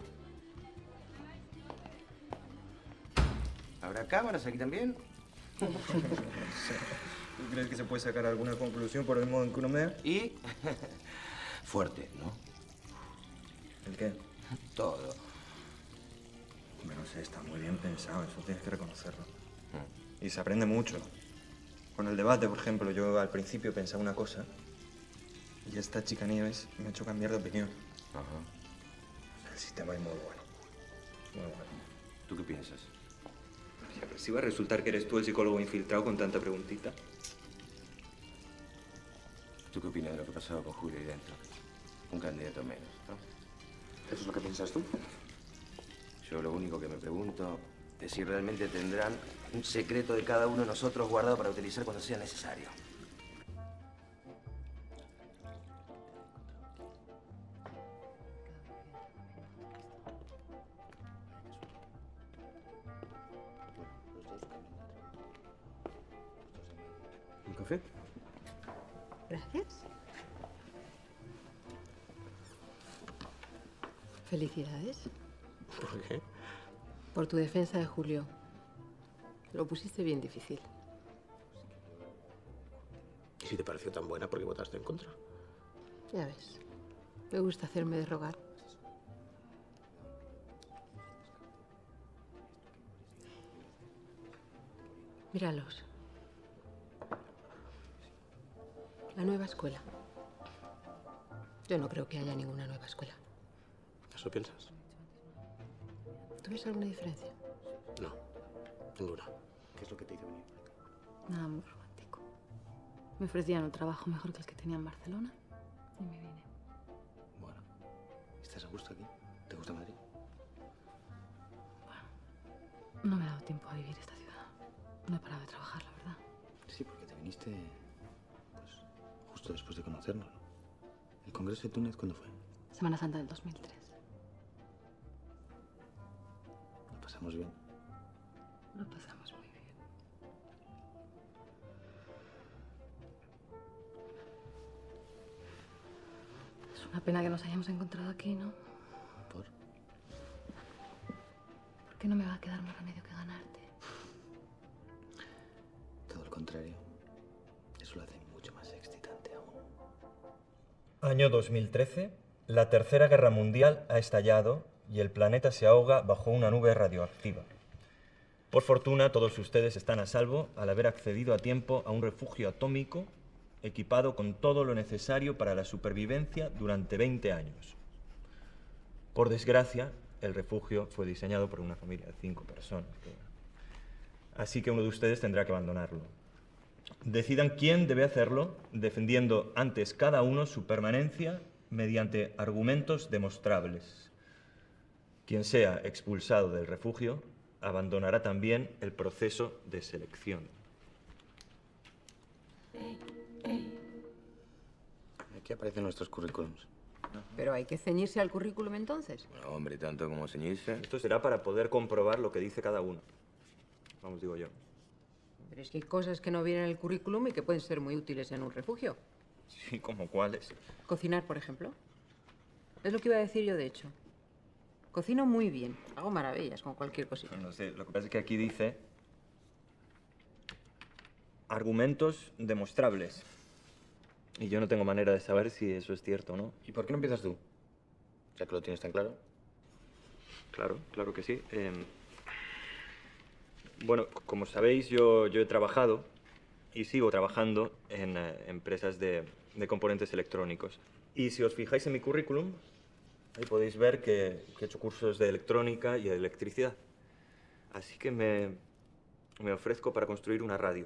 M: ¿Habrá cámaras aquí también?
J: ¿Tú crees que se puede sacar alguna conclusión por el modo en que uno mea?
M: Y... fuerte, ¿no?
J: ¿El qué?
M: Todo.
J: Hombre, no sé, está muy bien pensado, eso tienes que reconocerlo. Y se aprende mucho. Con el debate, por ejemplo, yo al principio pensaba una cosa y esta chica Nieves me ha hecho cambiar de opinión.
M: Ajá.
J: El sistema es muy bueno. Muy bueno.
M: ¿Tú qué piensas?
J: Sí, pero si va a resultar que eres tú el psicólogo infiltrado con tanta preguntita.
M: ¿Tú qué opinas de lo que ha pasado con Julio ahí dentro? Un candidato menos, ¿no?
O: ¿Eso es lo que piensas tú?
M: Yo lo único que me pregunto es si realmente tendrán un secreto de cada uno de nosotros guardado para utilizar cuando sea necesario.
K: ¿Un café?
B: Gracias. Felicidades.
K: ¿Por qué?
B: Por tu defensa de Julio. Lo pusiste bien difícil.
K: ¿Y si te pareció tan buena, por qué votaste en contra?
B: Ya ves. Me gusta hacerme de rogar. Míralos. La nueva escuela. Yo no creo que haya ninguna nueva escuela.
K: ¿Eso piensas?
B: ¿Tú ves alguna diferencia?
K: No, ninguna. ¿Qué es lo que te hizo venir?
H: Nada muy romántico. Me ofrecían un trabajo mejor que el que tenía en Barcelona y me vine.
G: Bueno, ¿estás a gusto aquí? ¿Te gusta Madrid?
H: No me ha dado tiempo a vivir esta ciudad. No he parado de trabajar, la verdad.
G: Sí, porque te viniste pues, justo después de conocernos, ¿no? ¿El Congreso de Túnez cuándo fue?
H: Semana Santa del dos mil tres.
G: Lo pasamos bien.
H: Lo pasamos muy bien. Es una pena que nos hayamos encontrado aquí, ¿no?
G: ¿Por?
H: Porque no me va a quedar más remedio que ganarte.
G: Todo lo contrario. Eso lo hace mucho más excitante aún.
J: Año dos mil trece. La Tercera Guerra Mundial ha estallado y el planeta se ahoga bajo una nube radioactiva. Por fortuna, todos ustedes están a salvo al haber accedido a tiempo a un refugio atómico equipado con todo lo necesario para la supervivencia durante veinte años. Por desgracia, el refugio fue diseñado por una familia de cinco personas. Así que uno de ustedes tendrá que abandonarlo. Decidan quién debe hacerlo, defendiendo antes cada uno su permanencia mediante argumentos demostrables. Quien sea expulsado del refugio abandonará también el proceso de selección.
G: Aquí aparecen nuestros currículums.
B: Pero hay que ceñirse al currículum entonces.
M: No, hombre, tanto como ceñirse.
J: Esto será para poder comprobar lo que dice cada uno. Vamos, digo yo.
B: Pero es que hay cosas que no vienen en el currículum y que pueden ser muy útiles en un refugio.
J: Sí, ¿como cuáles?
B: Cocinar, por ejemplo. Es lo que iba a decir yo, de hecho. Cocino muy bien. Hago maravillas con cualquier cosita.
J: No sé, lo que pasa es que aquí dice argumentos demostrables. Y yo no tengo manera de saber si eso es cierto o no.
G: ¿Y por qué no empiezas tú? Ya que lo tienes tan claro.
J: Claro, claro que sí. Eh, bueno, como sabéis, yo, yo he trabajado y sigo trabajando en eh, empresas de, de componentes electrónicos. Y si os fijáis en mi currículum, ahí podéis ver que, que he hecho cursos de electrónica y de electricidad. Así que me, me ofrezco para construir una radio.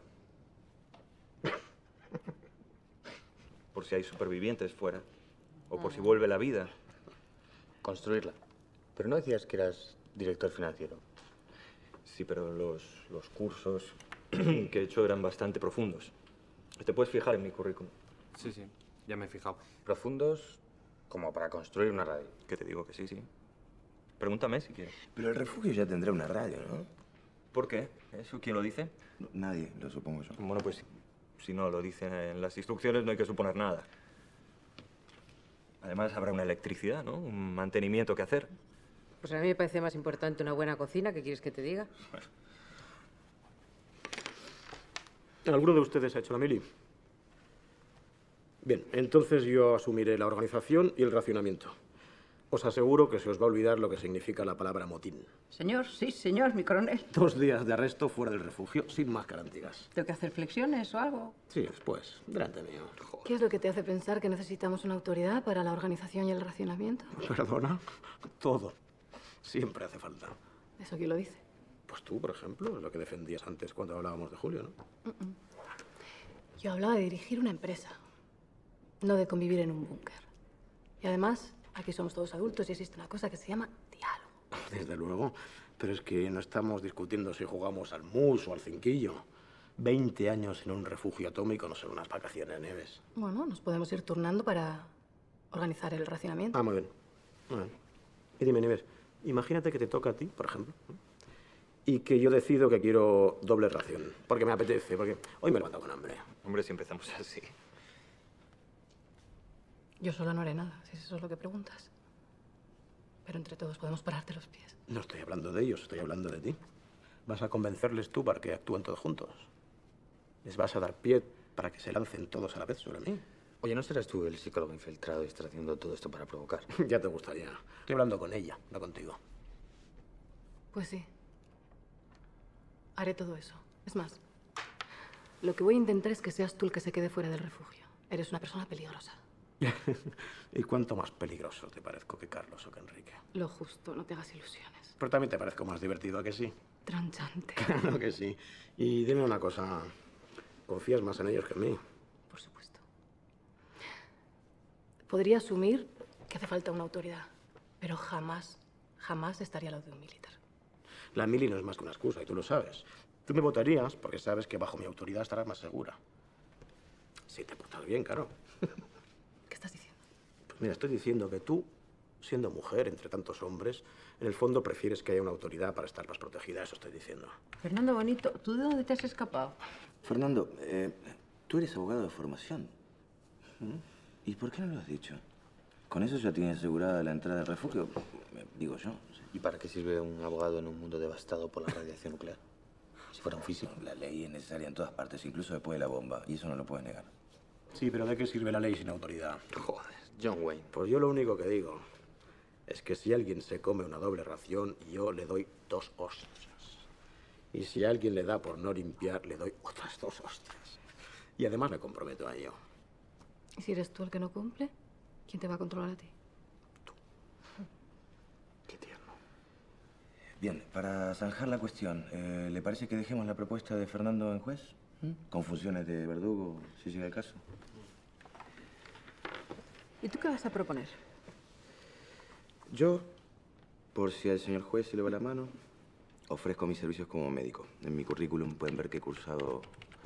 J: Por si hay supervivientes fuera. O por si vuelve la vida.
G: Construirla. Pero no decías que eras director financiero.
J: Sí, pero los, los cursos que he hecho eran bastante profundos. Te puedes fijar en mi currículum.
G: Sí, sí, ya me he fijado. Profundos como para construir una radio.
J: Que te digo que sí, sí. Pregúntame si quieres.
M: Pero el refugio ya tendrá una radio, ¿no?
J: ¿Por qué? ¿Eso quién lo dice?
M: No, nadie, lo supongo yo.
J: Bueno, pues si no lo dicen en las instrucciones no hay que suponer nada. Además habrá una electricidad, ¿no? Un mantenimiento que hacer.
B: Pues a mí me parece más importante una buena cocina. ¿Qué quieres que te diga?
K: ¿Alguno de ustedes ha hecho la mili? Bien, entonces yo asumiré la organización y el racionamiento. Os aseguro que se os va a olvidar lo que significa la palabra motín.
B: Señor, sí, señor, mi coronel.
K: Dos días de arresto fuera del refugio, sin más garantías.
B: ¿Tengo que hacer flexiones o algo?
K: Sí, después, delante mío. Joder.
H: ¿Qué es lo que te hace pensar que necesitamos una autoridad para la organización y el racionamiento?
K: ¿Perdona? Todo. Siempre hace falta.
H: ¿Eso quién lo dice?
K: Pues tú, por ejemplo, es lo que defendías antes cuando hablábamos de Julio, ¿no?
H: Mm, mm. Yo hablaba de dirigir una empresa, no de convivir en un búnker. Y además, aquí somos todos adultos y existe una cosa que se llama diálogo.
K: Desde luego, pero es que no estamos discutiendo si jugamos al mus o al cinquillo. Veinte años en un refugio atómico no son unas vacaciones, Nieves.
H: Bueno, nos podemos ir turnando para organizar el racionamiento.
K: Ah, muy bien. Muy bien. Y dime, Nieves, imagínate que te toca a ti, por ejemplo, y que yo decido que quiero doble ración, porque me apetece, porque hoy me he levantado con hambre.
J: Hombre, si empezamos así.
H: Yo sola no haré nada, si eso es lo que preguntas. Pero entre todos podemos pararte los pies.
K: No estoy hablando de ellos, estoy hablando de ti. Vas a convencerles tú para que actúen todos juntos. Les vas a dar pie para que se lancen todos a la vez sobre mí.
G: Oye, ¿no serás tú el psicólogo infiltrado y estás haciendo todo esto para provocar?
K: Ya te gustaría. Estoy hablando con ella, no contigo.
H: Pues sí. Haré todo eso. Es más, Lo que voy a intentar es que seas tú el que se quede fuera del refugio. Eres una persona peligrosa.
K: ¿Y cuánto más peligroso te parezco que Carlos o que Enrique?
H: Lo justo, no te hagas ilusiones.
K: Pero también te parezco más divertido, ¿a que sí?
H: Tronchante.
K: Claro que sí. Y dime una cosa, ¿confías más en ellos que en mí?
H: Por supuesto. Podría asumir que hace falta una autoridad, pero jamás, jamás estaría al lado de un militar.
K: La mili no es más que una excusa, y tú lo sabes. Tú me votarías porque sabes que bajo mi autoridad estarás más segura. Si te portas bien, claro.
H: ¿Qué estás diciendo?
K: Pues mira, estoy diciendo que tú, siendo mujer entre tantos hombres, en el fondo prefieres que haya una autoridad para estar más protegida, eso estoy diciendo.
B: Fernando Bonito, ¿tú de dónde te has escapado?
M: Fernando, eh, tú eres abogado de formación. ¿Mm? ¿Y por qué no lo has dicho? Con eso ya tienes asegurada la entrada del refugio, digo yo.
G: ¿Y para qué sirve un abogado en un mundo devastado por la radiación nuclear? Si fuera un físico.
M: La ley es necesaria en todas partes, incluso después de la bomba, y eso no lo puedes negar.
K: Sí, pero ¿de qué sirve la ley sin autoridad?
G: Joder, John Wayne.
K: Pues yo lo único que digo es que si alguien se come una doble ración, yo le doy dos hostias. Y si alguien le da por no limpiar, le doy otras dos hostias. Y además me comprometo a ello.
H: ¿Y si eres tú el que no cumple? ¿Quién te va a controlar a ti?
K: Qué tierno.
M: Bien, para zanjar la cuestión, eh, ¿le parece que dejemos la propuesta de Fernando en juez? ¿Mm? Con funciones de verdugo, si llega el caso.
B: ¿Y tú qué vas a proponer?
M: Yo, por si al señor juez se le va la mano, ofrezco mis servicios como médico. En mi currículum pueden ver que he cursado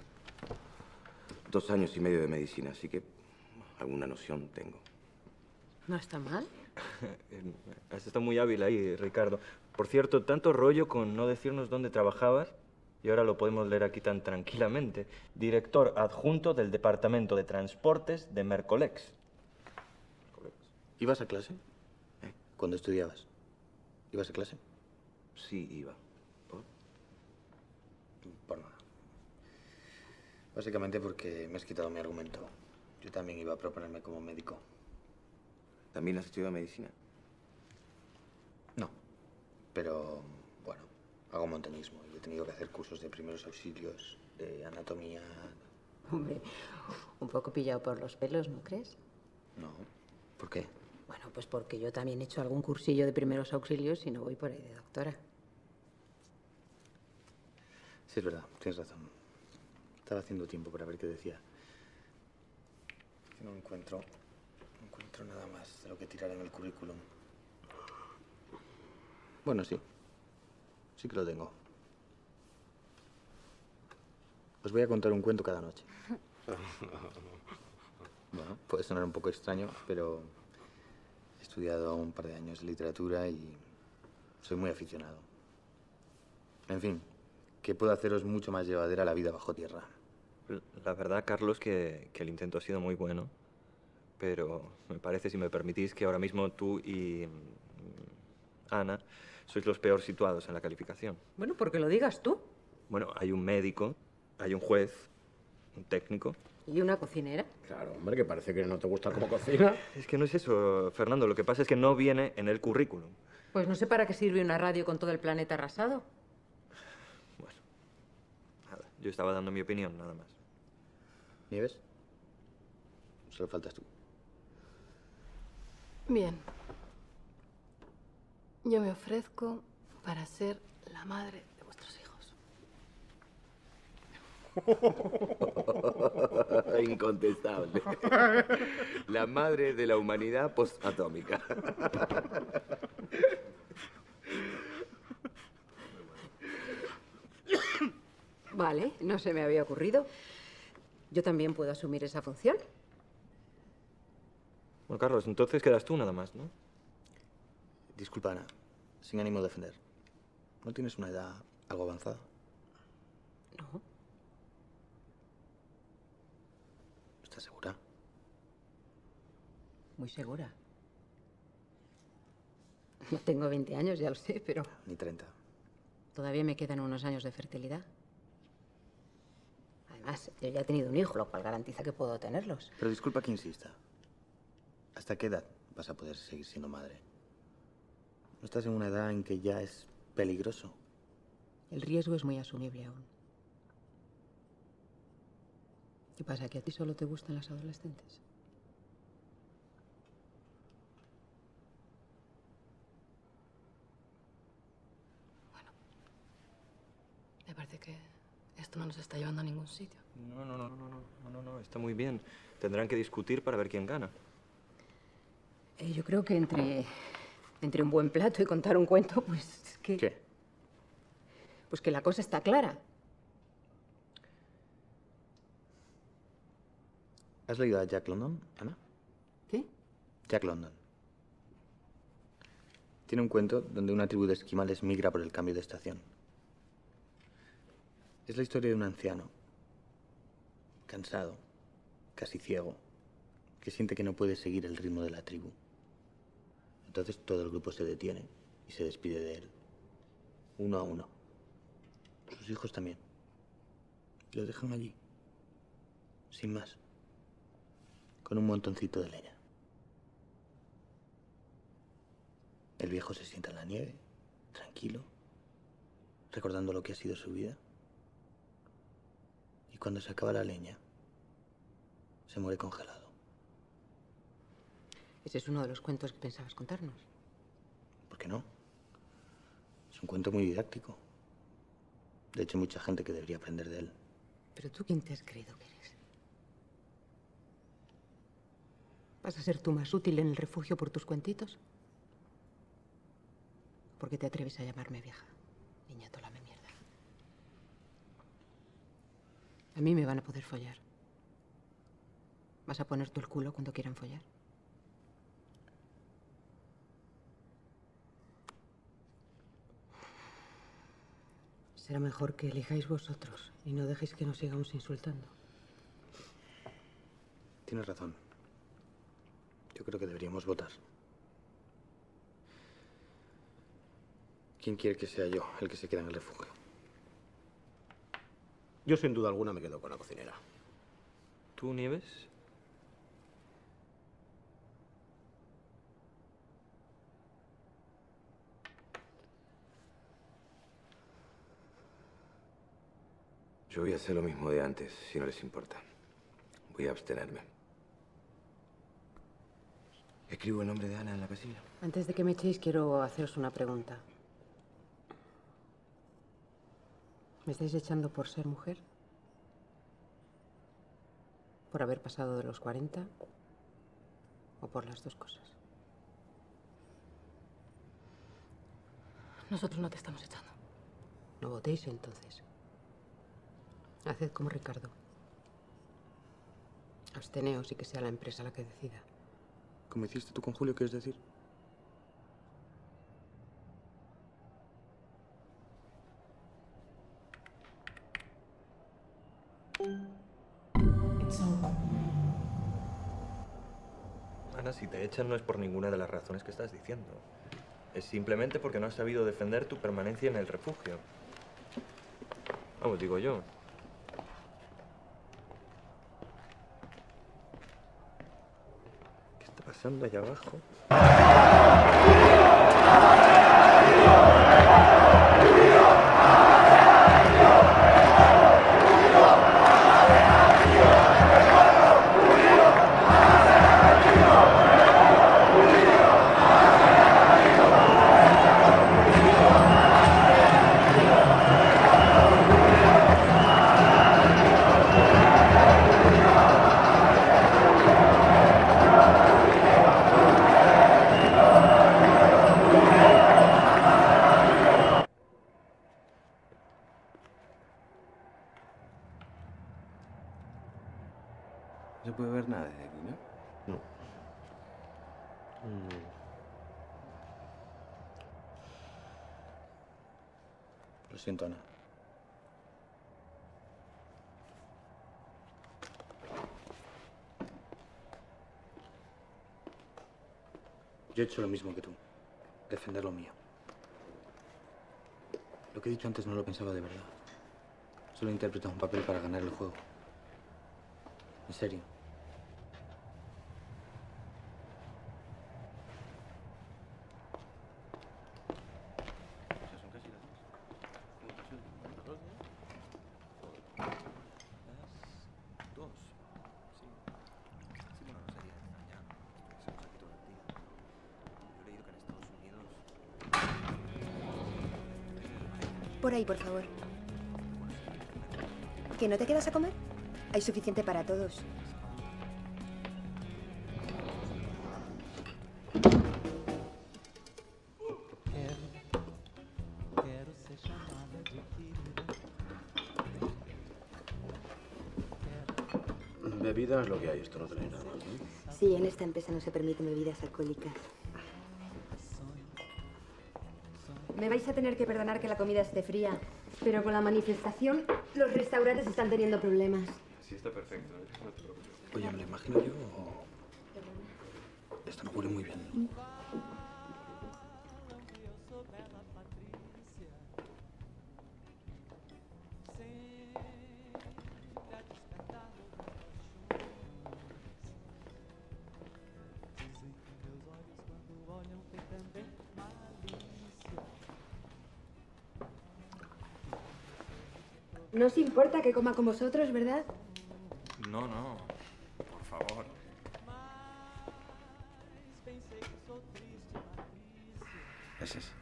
M: dos años y medio de medicina, así que alguna noción tengo.
B: No está mal.
J: Has estado muy hábil ahí, Ricardo. Por cierto, tanto rollo con no decirnos dónde trabajabas y ahora lo podemos leer aquí tan tranquilamente. Director adjunto del Departamento de Transportes de Mercolex.
G: ¿Ibas a clase? ¿Eh? ¿Cuando estudiabas? ¿Ibas a clase?
M: Sí, iba.
G: ¿Por? Por nada. Básicamente porque me has quitado mi argumento. Yo también iba a proponerme como médico.
M: ¿También has estudiado medicina?
G: No. Pero, bueno, hago montañismo y he tenido que hacer cursos de primeros auxilios, de anatomía.
B: Hombre, un poco pillado por los pelos, ¿no crees?
G: No. ¿Por qué?
B: Bueno, pues porque yo también he hecho algún cursillo de primeros auxilios y no voy por ahí de doctora.
G: Sí, es verdad, tienes razón. Estaba haciendo tiempo para ver qué decía. No encuentro, no encuentro nada más de lo que tirar en el currículum. Bueno, sí. Sí que lo tengo. Os voy a contar un cuento cada noche. Bueno, puede sonar un poco extraño, pero he estudiado un par de años de literatura y soy muy aficionado. En fin, que puedo haceros mucho más llevadera la vida bajo tierra.
J: La verdad, Carlos, que, que el intento ha sido muy bueno, pero me parece, si me permitís, que ahora mismo tú y mm, Ana sois los peor situados en la calificación.
B: Bueno, porque lo digas tú.
J: Bueno, hay un médico, hay un juez, un técnico.
B: ¿Y una cocinera?
K: Claro, hombre, que parece que no te gusta cómo cocina.
J: Es que no es eso, Fernando. Lo que pasa es que no viene en el currículum.
B: Pues no sé para qué sirve una radio con todo el planeta arrasado.
J: Bueno, nada. Yo estaba dando mi opinión, nada más.
G: ¿Nieves? Solo faltas tú.
H: Bien. Yo me ofrezco para ser la madre de vuestros hijos.
M: Incontestable. La madre de la humanidad postatómica.
B: Vale, no se me había ocurrido. Yo también puedo asumir esa función.
J: Bueno, Carlos, entonces quedas tú nada más, ¿no?
G: Disculpa, Ana, sin ánimo de ofender. ¿No tienes una edad algo avanzada?
B: No.
G: ¿Estás segura?
B: Muy segura. No tengo veinte años, ya lo sé, pero
G: Ni treinta.
B: todavía me quedan unos años de fertilidad. Además, yo ya he tenido un hijo, lo cual garantiza que puedo tenerlos.
G: Pero disculpa que insista. ¿Hasta qué edad vas a poder seguir siendo madre? ¿No estás en una edad en que ya es peligroso?
B: El riesgo es muy asumible aún. ¿Qué pasa, que a ti solo te gustan las adolescentes?
H: Me parece que esto no nos está llevando a ningún sitio.
J: No, no, no, no, no, no, no, no, está muy bien. Tendrán que discutir para ver quién gana.
B: Eh, yo creo que entre, entre un buen plato y contar un cuento, pues es que...
G: ¿Qué?
B: Pues que la cosa está clara.
G: ¿Has leído a Jack London, Ana?
B: ¿Qué?
G: Jack London. Tiene un cuento donde una tribu de esquimales migra por el cambio de estación. Es la historia de un anciano, cansado, casi ciego, que siente que no puede seguir el ritmo de la tribu. Entonces todo el grupo se detiene y se despide de él, uno a uno. Sus hijos también. Y lo dejan allí, sin más, con un montoncito de leña. El viejo se sienta en la nieve, tranquilo, recordando lo que ha sido su vida. Y cuando se acaba la leña, se muere congelado.
B: Ese es uno de los cuentos que pensabas contarnos.
G: ¿Por qué no? Es un cuento muy didáctico. De hecho, hay mucha gente que debería aprender de él.
B: ¿Pero tú quién te has creído que eres? ¿Vas a ser tú más útil en el refugio por tus cuentitos? ¿Por qué te atreves a llamarme vieja? Niñato, lame mierda. A mí me van a poder follar. ¿Vas a poner tú el culo cuando quieran follar? Será mejor que elijáis vosotros y no dejéis que nos sigamos insultando.
G: Tienes razón. Yo creo que deberíamos votar. ¿Quién quiere que sea yo el que se quede en el refugio?
K: Yo, sin duda alguna, me quedo con la cocinera.
J: ¿Tú, Nieves?
M: Yo voy a hacer lo mismo de antes, si no les importa. Voy a abstenerme. ¿Escribo el nombre de Ana en la casilla?
B: Antes de que me echéis, quiero haceros una pregunta. ¿Me estáis echando por ser mujer? ¿Por haber pasado de los cuarenta? ¿O por las dos cosas?
H: Nosotros no te estamos echando.
B: No votéis entonces. Haced como Ricardo. Absteneos y que sea la empresa la que decida.
G: ¿Cómo hiciste tú con Julio, quieres decir?
J: Ana, si te echan no es por ninguna de las razones que estás diciendo. Es simplemente porque no has sabido defender tu permanencia en el refugio. Vamos, digo yo. ¿Qué está pasando allá abajo?
M: No se puede ver nada desde aquí, ¿no?
K: No. Mm.
G: Lo siento, Ana. Yo he hecho lo mismo que tú. Defender lo mío. Lo que he dicho antes no lo pensaba de verdad. Solo he interpretado un papel para ganar el juego. En serio.
J: Dos.
N: Por ahí, por favor. ¿Que no te quedas a comer? Hay suficiente para todos.
K: Bebidas es lo que hay, esto no trae nada, ¿no?
N: Sí, en esta empresa no se permiten bebidas alcohólicas. Me vais a tener que perdonar que la comida esté fría, pero con la manifestación los restaurantes están teniendo problemas.
J: Sí, está perfecto, ¿eh? No te preocupes.
G: Oye, me lo imagino yo o... Esto no huele muy bien.
N: No os importa que coma con vosotros, ¿verdad?
J: No, no. Por favor.
M: Ese es.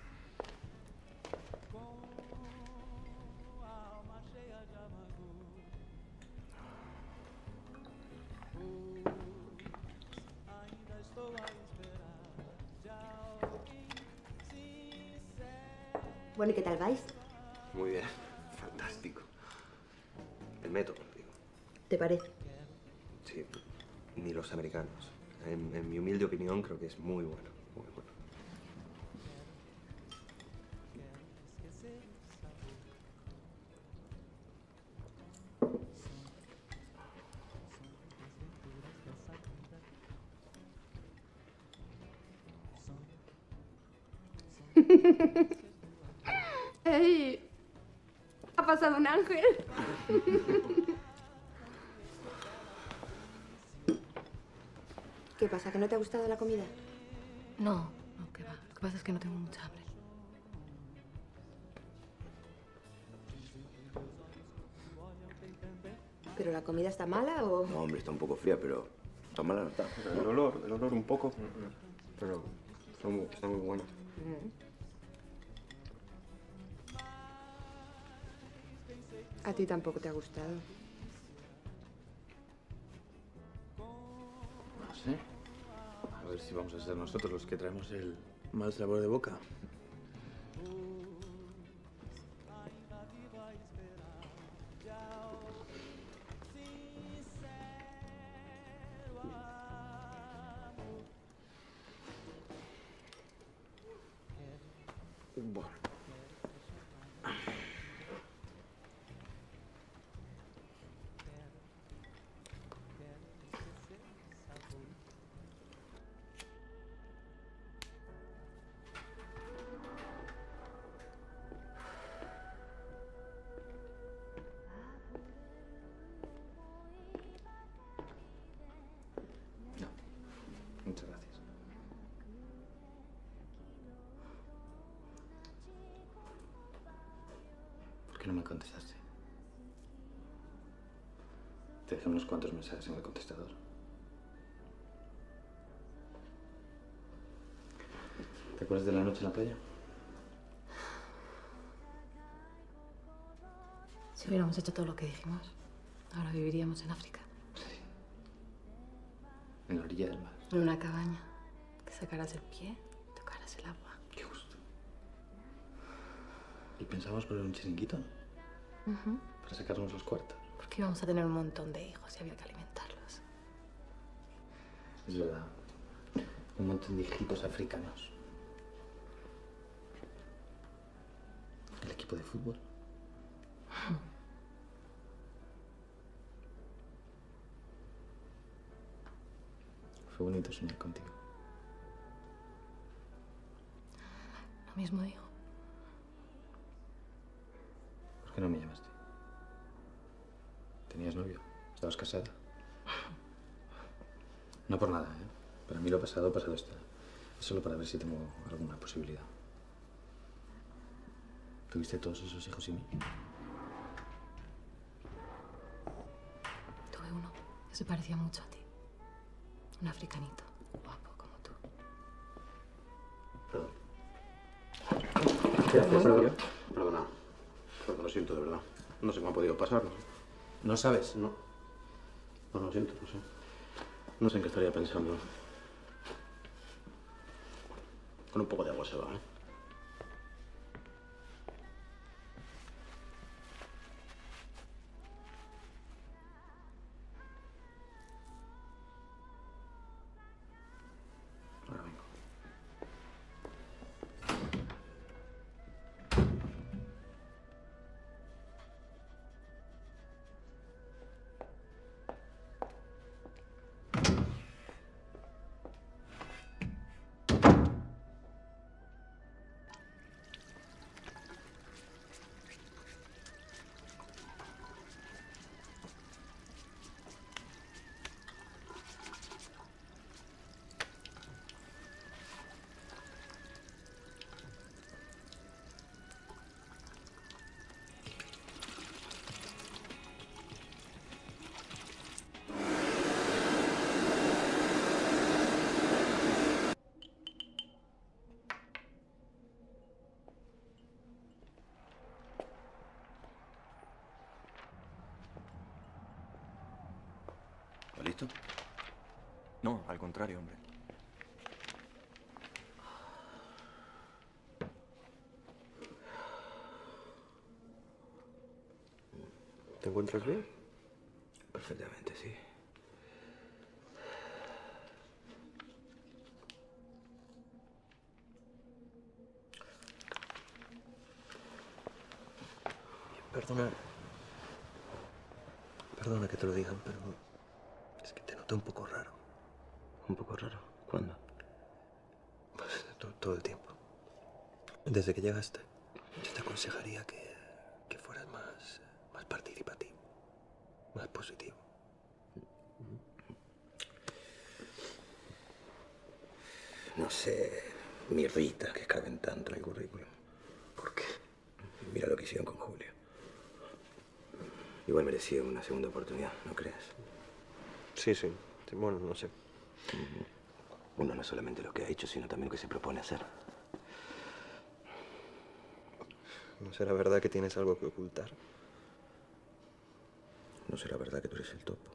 N: Bueno, ¿y qué tal vais?
M: Muy bien. Fantástico. El método, digo.
N: ¿Te parece?
M: Sí. Ni los americanos. En, en mi humilde opinión, creo que es muy bueno. Muy bueno.
N: ¡Ey! Ha pasado un ángel. ¿Qué pasa? ¿Que no te ha gustado la comida?
H: No, no, qué va. Lo que pasa es que no tengo mucha hambre.
N: ¿Pero la comida está mala o...?
M: No, hombre, está un poco fría, pero tan mala no está.
K: El olor, el olor un poco, pero está muy, está muy bueno.
N: A ti tampoco te ha gustado.
G: No sé. A ver si vamos a ser nosotros los que traemos el mal sabor de boca. Bueno. Muchas gracias. ¿Por qué no me contestaste? Te dejé unos cuantos mensajes en el contestador. ¿Te acuerdas de la noche en la playa?
H: Si hubiéramos hecho todo lo que dijimos, ahora viviríamos en África.
G: En la orilla del mar.
H: En una cabaña. Que sacaras el pie, tocaras el agua.
G: Qué gusto. ¿Y pensábamos poner un chiringuito?
H: Ujú.
G: Para sacarnos los cuartos.
H: Porque íbamos a tener un montón de hijos y había que alimentarlos.
G: Es verdad. Un montón de hijitos africanos. ¿El equipo de fútbol? Fue bonito soñar contigo.
H: Lo mismo digo.
G: ¿Por qué no me llamaste? ¿Tenías novio? ¿Estabas casada? No por nada, ¿eh? Para mí lo pasado, pasado está. Es solo para ver si tengo alguna posibilidad. ¿Tuviste todos esos hijos sin mí?
H: Tuve uno que se parecía mucho a ti. Un africanito, guapo como tú.
G: Perdón.
K: ¿Qué haces, Perdona. Porque lo siento, de verdad. No sé cómo ha podido pasarlo. ¿No sabes? No. No, lo siento, no sé. No sé en qué estaría pensando. Con un poco de agua se va, ¿eh? Ahora vengo.
L: ¿Listo?
I: No, al contrario, hombre.
M: ¿Te encuentras bien? Perfectamente, sí.
I: Perdona. Perdona que te lo diga, pero es que te noto un poco raro.
M: ¿Un poco raro? ¿Cuándo?
I: Pues to- todo el tiempo. Desde que llegaste, yo te aconsejaría que, que fueras más, más participativo, más positivo.
M: No sé, me irrita que escaben tanto en el currículum.
I: ¿Por qué?
M: Mira lo que hicieron con Julio. Igual merecía una segunda oportunidad, ¿no crees?
I: Sí, sí. Sí, bueno, no sé.
M: Uno no es solamente lo que ha hecho, sino también lo que se propone hacer.
I: ¿No será verdad que tienes algo que ocultar?
M: ¿No será verdad que tú eres el topo?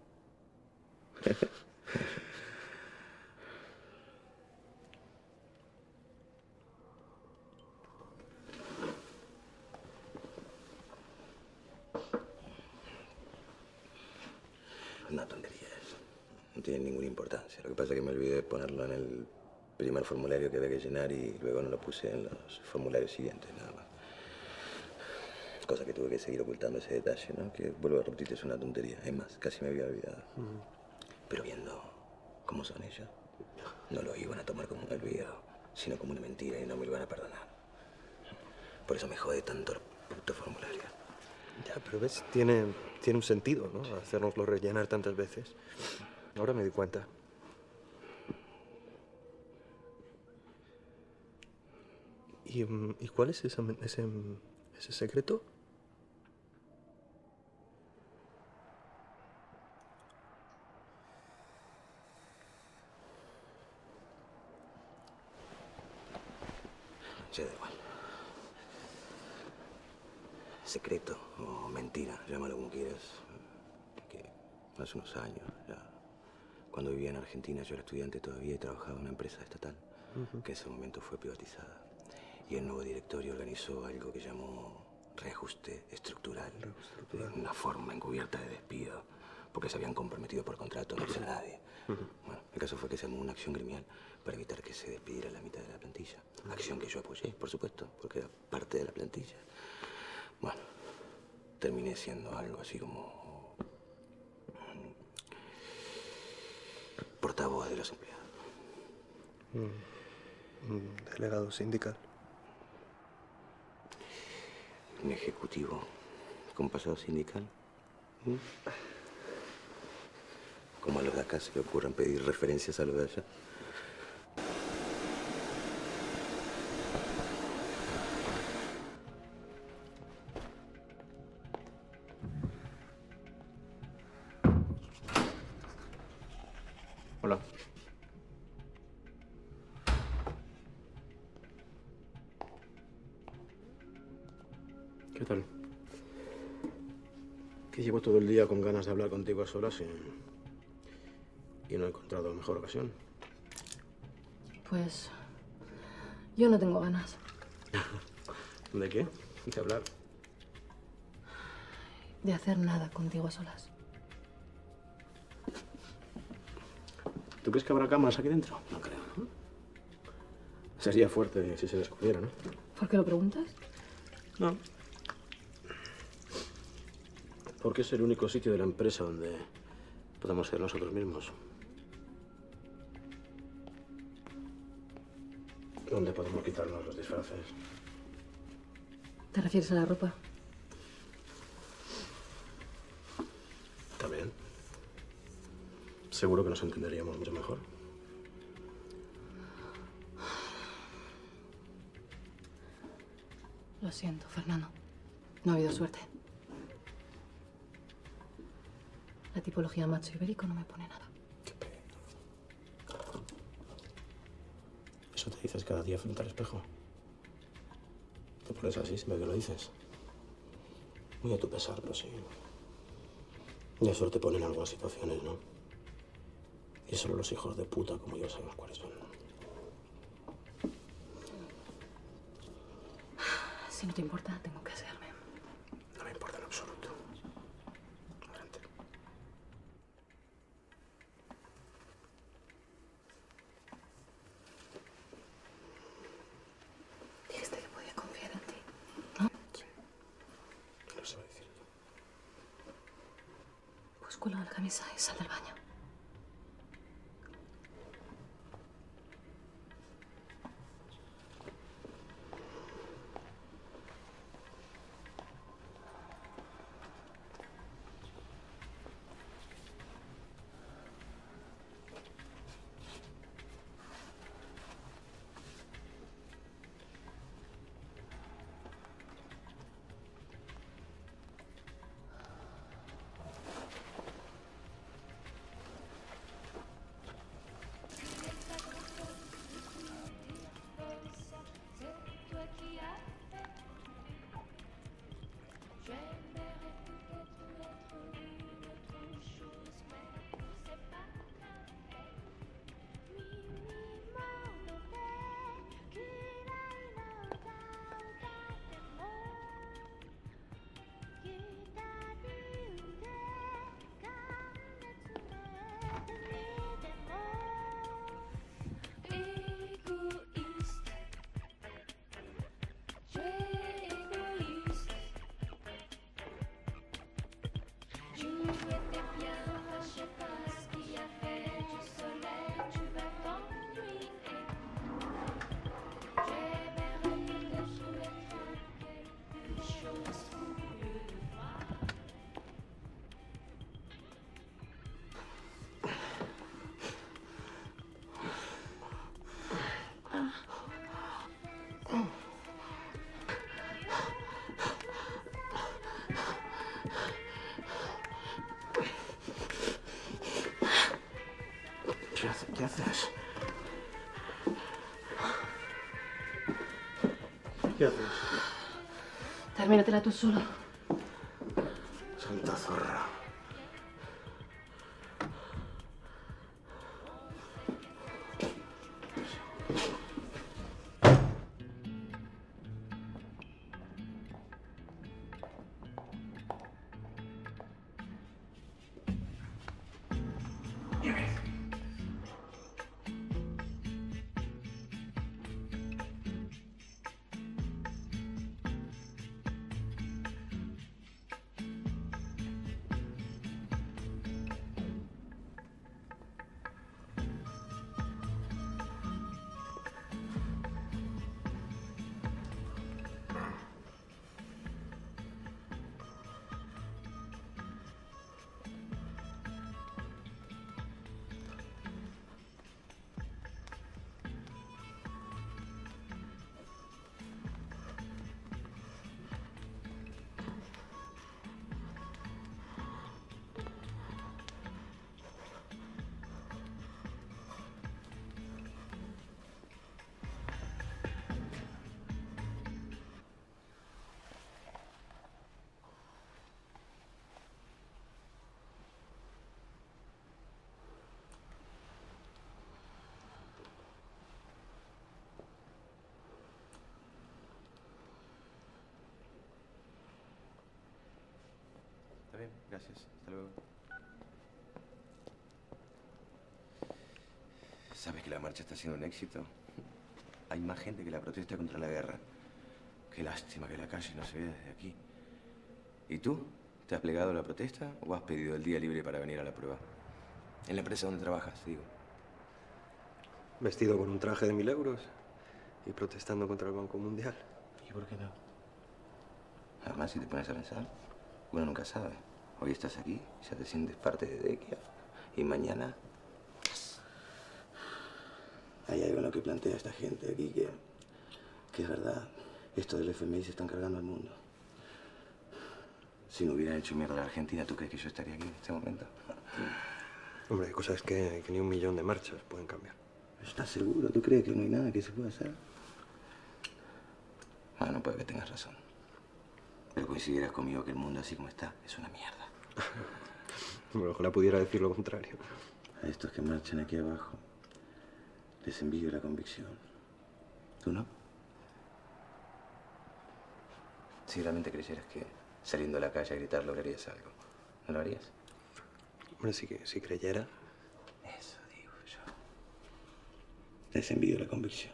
M: Una tontería eso. No tiene ninguna importancia. Lo que pasa es que me olvidé de ponerlo en el primer formulario que había que llenar y luego no lo puse en los formularios siguientes, nada más. Cosa que tuve que seguir ocultando ese detalle, ¿no? Que, vuelvo a repetir, es una tontería. Es más, casi me había olvidado. Pero viendo cómo son ellos, no lo iban a tomar como un olvido, sino como una mentira y no me lo iban a perdonar. Por eso me jode tanto el puto formulario.
I: Ya, pero ves, tiene, tiene un sentido, ¿no? Hacérnoslo rellenar tantas veces. Ahora me di cuenta. ¿Y, mm, ¿y cuál es ese, ese, ese secreto?
M: Ya da igual. Secreto o mentira, llámalo como quieras. Que hace unos años, ya, cuando vivía en Argentina, yo era estudiante todavía y trabajaba en una empresa estatal,
I: Ujú.
M: que en ese momento fue privatizada. Y el nuevo directorio organizó algo que llamó reajuste estructural.
I: Reestructural.
M: Una forma encubierta de despido, porque se habían comprometido por contrato a no irse a nadie. Bueno, el caso fue que se armó una acción gremial para evitar que se despidiera la mitad de la plantilla. Acción que yo apoyé, por supuesto, porque era parte de la plantilla. Bueno, terminé siendo algo así como portavoz de los empleados.
I: Mm, Un delegado sindical.
M: Un ejecutivo con pasado sindical. ¿Mm? Como a los de acá se le ocurran pedir referencias a los de allá.
G: Hola. ¿Qué tal?
K: Que llevo todo el día con ganas de hablar contigo a solas y, y no he encontrado mejor ocasión.
H: Pues yo no tengo ganas.
K: ¿De qué? De hablar.
H: De hacer nada contigo a solas.
K: ¿Tú crees que habrá cámaras aquí dentro? No creo, ¿no? Sería fuerte si se descubriera, ¿no?
H: ¿Por qué lo preguntas?
K: No. Porque es el único sitio de la empresa donde podemos ser nosotros mismos. Donde podemos quitarnos los disfraces.
H: ¿Te refieres a la ropa?
K: También. Seguro que nos entenderíamos mucho mejor.
H: Lo siento, Fernando. No ha habido suerte. La tipología macho ibérico no me pone nada.
K: Eso te dices cada día frente al espejo. Te pones así siempre que lo dices. Muy a tu pesar, pero sí. Ya solo te ponen en algunas situaciones, ¿no? Y solo los hijos de puta como yo sabemos cuáles son.
H: Si no te importa, tengo que asearme.
K: No me importa en absoluto. Adelante.
H: Dijiste que podía confiar en ti, ¿no?
K: Sí. No se va a decir.
H: Pues cuelga la camisa y sal del baño.
K: ¿Qué haces? ¿Qué haces? ¿Qué haces?
H: Termínatela tú solo.
K: Santa zorra.
M: Gracias. Hasta luego. ¿Sabes que la marcha está siendo un éxito? Hay más gente que la protesta contra la guerra. Qué lástima que la calle no se vea desde aquí. ¿Y tú? ¿Te has plegado a la protesta o has pedido el día libre para venir a la prueba? En la empresa donde trabajas, digo.
P: Vestido con un traje de mil euros y protestando contra el Banco Mundial.
M: ¿Y por qué no? Además, si te pones a pensar, uno nunca sabe. Hoy estás aquí, ya te sientes parte de Dekia. Y mañana... Hay algo en lo que plantea esta gente aquí que... que es verdad. Esto del F M I se están cargando al mundo. Si no hubieran hecho mierda a la Argentina, ¿tú crees que yo estaría aquí en este momento?
P: Hombre, hay cosas que, que ni un millón de marchas pueden cambiar.
M: ¿Estás seguro? ¿Tú crees que no hay nada que se pueda hacer? Ah, no puede que tengas razón. Pero coincidirás conmigo que el mundo así como está es una mierda.
P: Bueno, ojalá pudiera decir lo contrario.
M: A estos que marchan aquí abajo les envidio la convicción. ¿Tú no? Si realmente creyeras que saliendo a la calle a gritar lograrías algo, ¿no lo harías?
P: Hombre, si, si creyera...
M: Eso digo yo. Les envidio la convicción.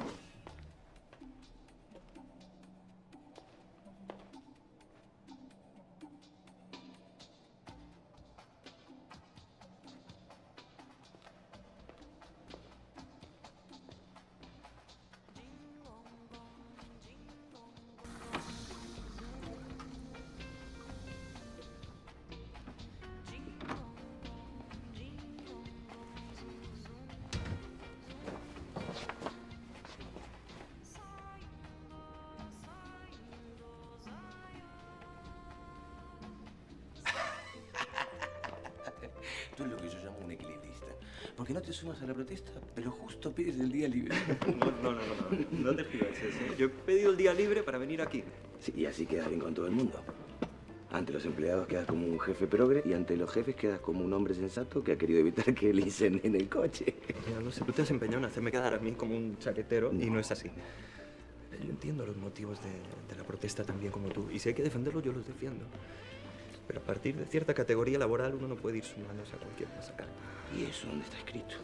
M: Tú eres lo que yo llamo un equilibrista. Porque no te sumas a la protesta, pero justo pides el día libre.
J: No, no, no, no, no, no te fíes eso. Yo he pedido el día libre para venir aquí.
M: Sí, y así quedas bien con todo el mundo. Ante los empleados quedas como un jefe progre y ante los jefes quedas como un hombre sensato que ha querido evitar que le incendien el coche.
J: Ya, no sé, tú te has empeñado en hacerme quedar a mí como un chaquetero no. Y no es así. Yo entiendo los motivos de, de la protesta tan bien como tú y si hay que defenderlos, yo los defiendo. Pero a partir de cierta categoría laboral uno no puede ir sumándose a cualquier masacre.
M: ¿Y eso dónde está escrito?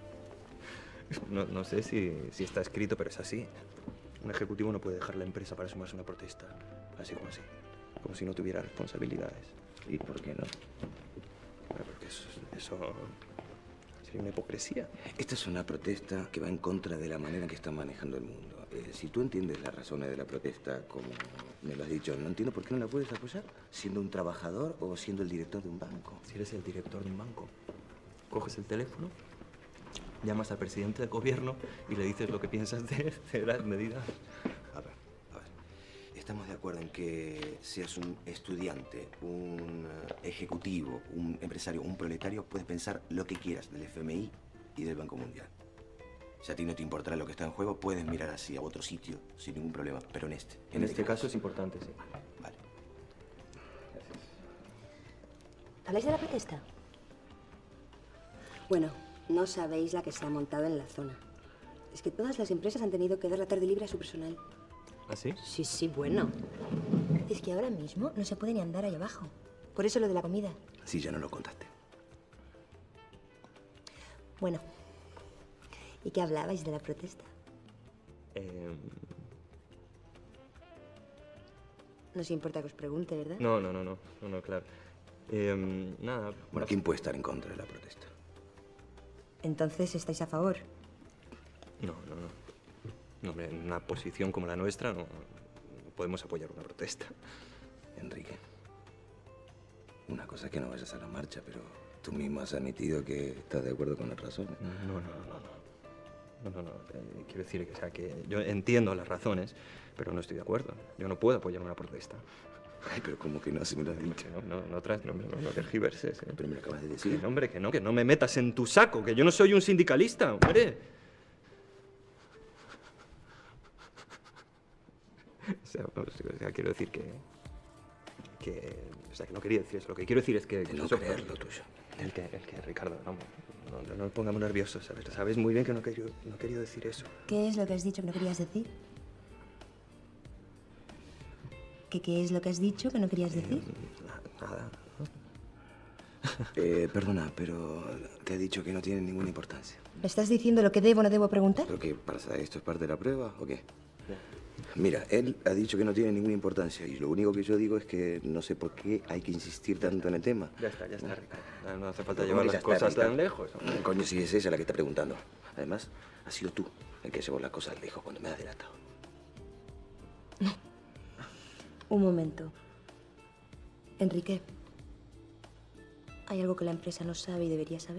J: No, no sé si, si está escrito, pero es así. Un ejecutivo no puede dejar la empresa para sumarse a una protesta, así como así. Como si no tuviera responsabilidades.
M: ¿Y por qué no?
J: Bueno, porque eso, eso sería una hipocresía.
M: Esta es una protesta que va en contra de la manera en que están manejando el mundo. Eh, si tú entiendes las razones de la protesta, como me lo has dicho, no entiendo por qué no la puedes apoyar, siendo un trabajador o siendo el director de un banco.
J: Si eres el director de un banco, coges el teléfono, llamas al presidente del gobierno y le dices lo que piensas de, de las medidas.
M: A ver, a ver. Estamos de acuerdo en que seas un estudiante, un ejecutivo, un empresario, un proletario, puedes pensar lo que quieras del F M I y del Banco Mundial. Si a ti no te importará lo que está en juego, puedes mirar así a otro sitio sin ningún problema, pero en este.
J: En, en este, este caso, caso es importante, sí.
M: Vale.
N: Gracias. ¿Habláis de la protesta? Bueno, no sabéis la que se ha montado en la zona. Es que todas las empresas han tenido que dar la tarde libre a su personal.
J: ¿Ah, sí?
N: Sí, sí, bueno. Es que ahora mismo no se puede ni andar ahí abajo. Por eso lo de la comida.
M: Sí, ya no lo contaste.
N: Bueno. ¿Y qué hablabais de la protesta?
J: Eh...
N: No os importa que os pregunte, ¿verdad?
J: No, no, no, no, no, no claro. Eh, nada.
M: Bueno, ¿quién puede estar en contra de la protesta?
N: Entonces, ¿estáis a favor?
J: No, no, no. No, en una posición como la nuestra no, no podemos apoyar una protesta.
M: Enrique, una cosa es que no vayas a la marcha, pero tú mismo has admitido que estás de acuerdo con las razones.
J: No, no, no, no. no. No, no, no. Eh, quiero decir que, o sea, que yo entiendo las razones, pero no estoy de acuerdo. Yo no puedo apoyar una protesta.
M: Ay, pero ¿cómo que no? Si me lo has dicho.
J: No, no, no, no, no, no tergiverses. ¿eh?
M: Pero me lo acabas de decir.
J: Que, hombre, que no, que no me metas en tu saco, que yo no soy un sindicalista, hombre. O sea, o sea, quiero decir que... que... O sea, que no quería decir eso. Lo que quiero decir es que...
M: De no
J: eso,
M: creer lo tuyo.
J: El que, el que, Ricardo, no, no, no, no nos pongamos nerviosos, ¿sabes? Sabes muy bien que no he querido, no he querido decir eso.
N: ¿Qué es lo que has dicho que no querías decir? ¿Qué, qué es lo que has dicho que no querías decir?
J: Eh, nada.
M: Eh, perdona, pero te he dicho que no tiene ninguna importancia.
N: ¿Me estás diciendo lo que debo o no debo preguntar?
M: ¿Pero qué pasa? ¿Esto es parte de la prueba o qué? Mira, él ha dicho que no tiene ninguna importancia y lo único que yo digo es que no sé por qué hay que insistir tanto en el tema.
J: Ya está, ya está, Ricardo. No hace falta
M: Pero
J: llevar
M: ¿cómo que
J: las
M: ya está,
J: cosas tan
M: Ricardo?
J: lejos.
M: Coño, si es ella la que está preguntando. Además, has sido tú el que llevó las cosas lejos cuando me has delatado.
N: Un momento. Enrique, ¿hay algo que la empresa no sabe y debería saber?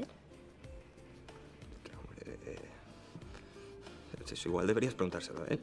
J: Eh, eso igual deberías preguntárselo a él.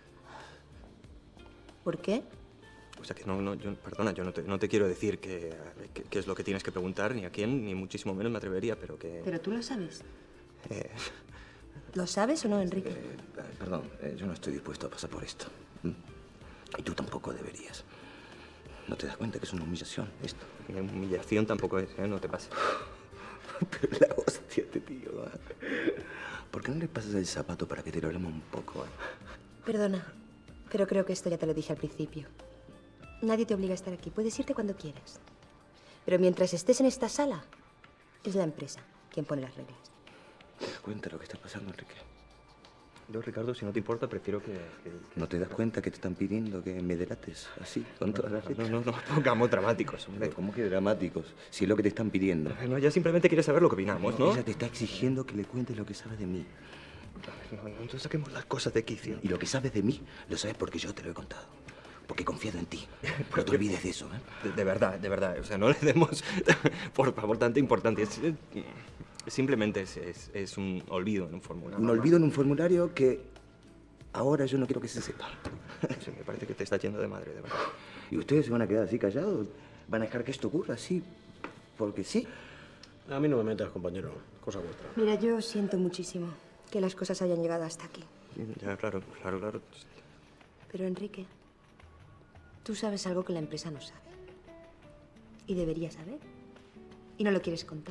N: ¿Por qué?
J: O sea que no, no, yo, perdona, yo no te, no te quiero decir qué que, que es lo que tienes que preguntar, ni a quién, ni muchísimo menos me atrevería, pero que...
N: Pero tú lo sabes.
J: Eh,
N: ¿Lo sabes o no, Enrique?
M: Eh, perdón, eh, yo no estoy dispuesto a pasar por esto. ¿Mm? Y tú tampoco deberías. ¿No te das cuenta que es una humillación esto?
J: Ni humillación tampoco es, ¿eh? No te pases.
M: Pero la hostia, este tío. ¿eh? ¿Por qué no le pasas el zapato para que te lo hablemos un poco? ¿eh?
N: Perdona, pero creo que esto ya te lo dije al principio. Nadie te obliga a estar aquí. Puedes irte cuando quieras. Pero mientras estés en esta sala, es la empresa quien pone las reglas.
M: ¿Te das cuenta de lo que está pasando, Enrique?
J: Yo, Ricardo, si no te importa, prefiero que... que, que...
M: ¿No te das cuenta que te están pidiendo que me delates así, con todas las letras?
J: No, no, no, pongamos dramáticos, hombre.
M: ¿Cómo que dramáticos? Si es lo que te están pidiendo.
J: No, ella simplemente quiere saber lo que opinamos, ¿no?
M: Ella te está exigiendo que le cuentes lo que sabes de mí.
J: No, no, entonces saquemos las cosas de quicio.
M: Y lo que sabes de mí, lo sabes porque yo te lo he contado. Porque he confiado en ti. No te olvides de eso, ¿eh?
J: De, de verdad, de verdad. O sea, no le demos, por favor, tanta importancia. Es, es, simplemente es, es, es un olvido en un formulario.
M: Un olvido en un formulario que ahora yo no quiero que se sepa.
J: Sí, me parece que te está yendo de madre, de verdad.
M: ¿Y ustedes se van a quedar así callados? ¿Van a dejar que esto ocurra así? Porque sí.
K: A mí no me metas, compañero. Cosa vuestra.
N: Mira, yo siento muchísimo que las cosas hayan llegado hasta aquí.
J: Ya, claro, claro, claro.
N: Pero, Enrique, tú sabes algo que la empresa no sabe. Y debería saber. Y no lo quieres contar.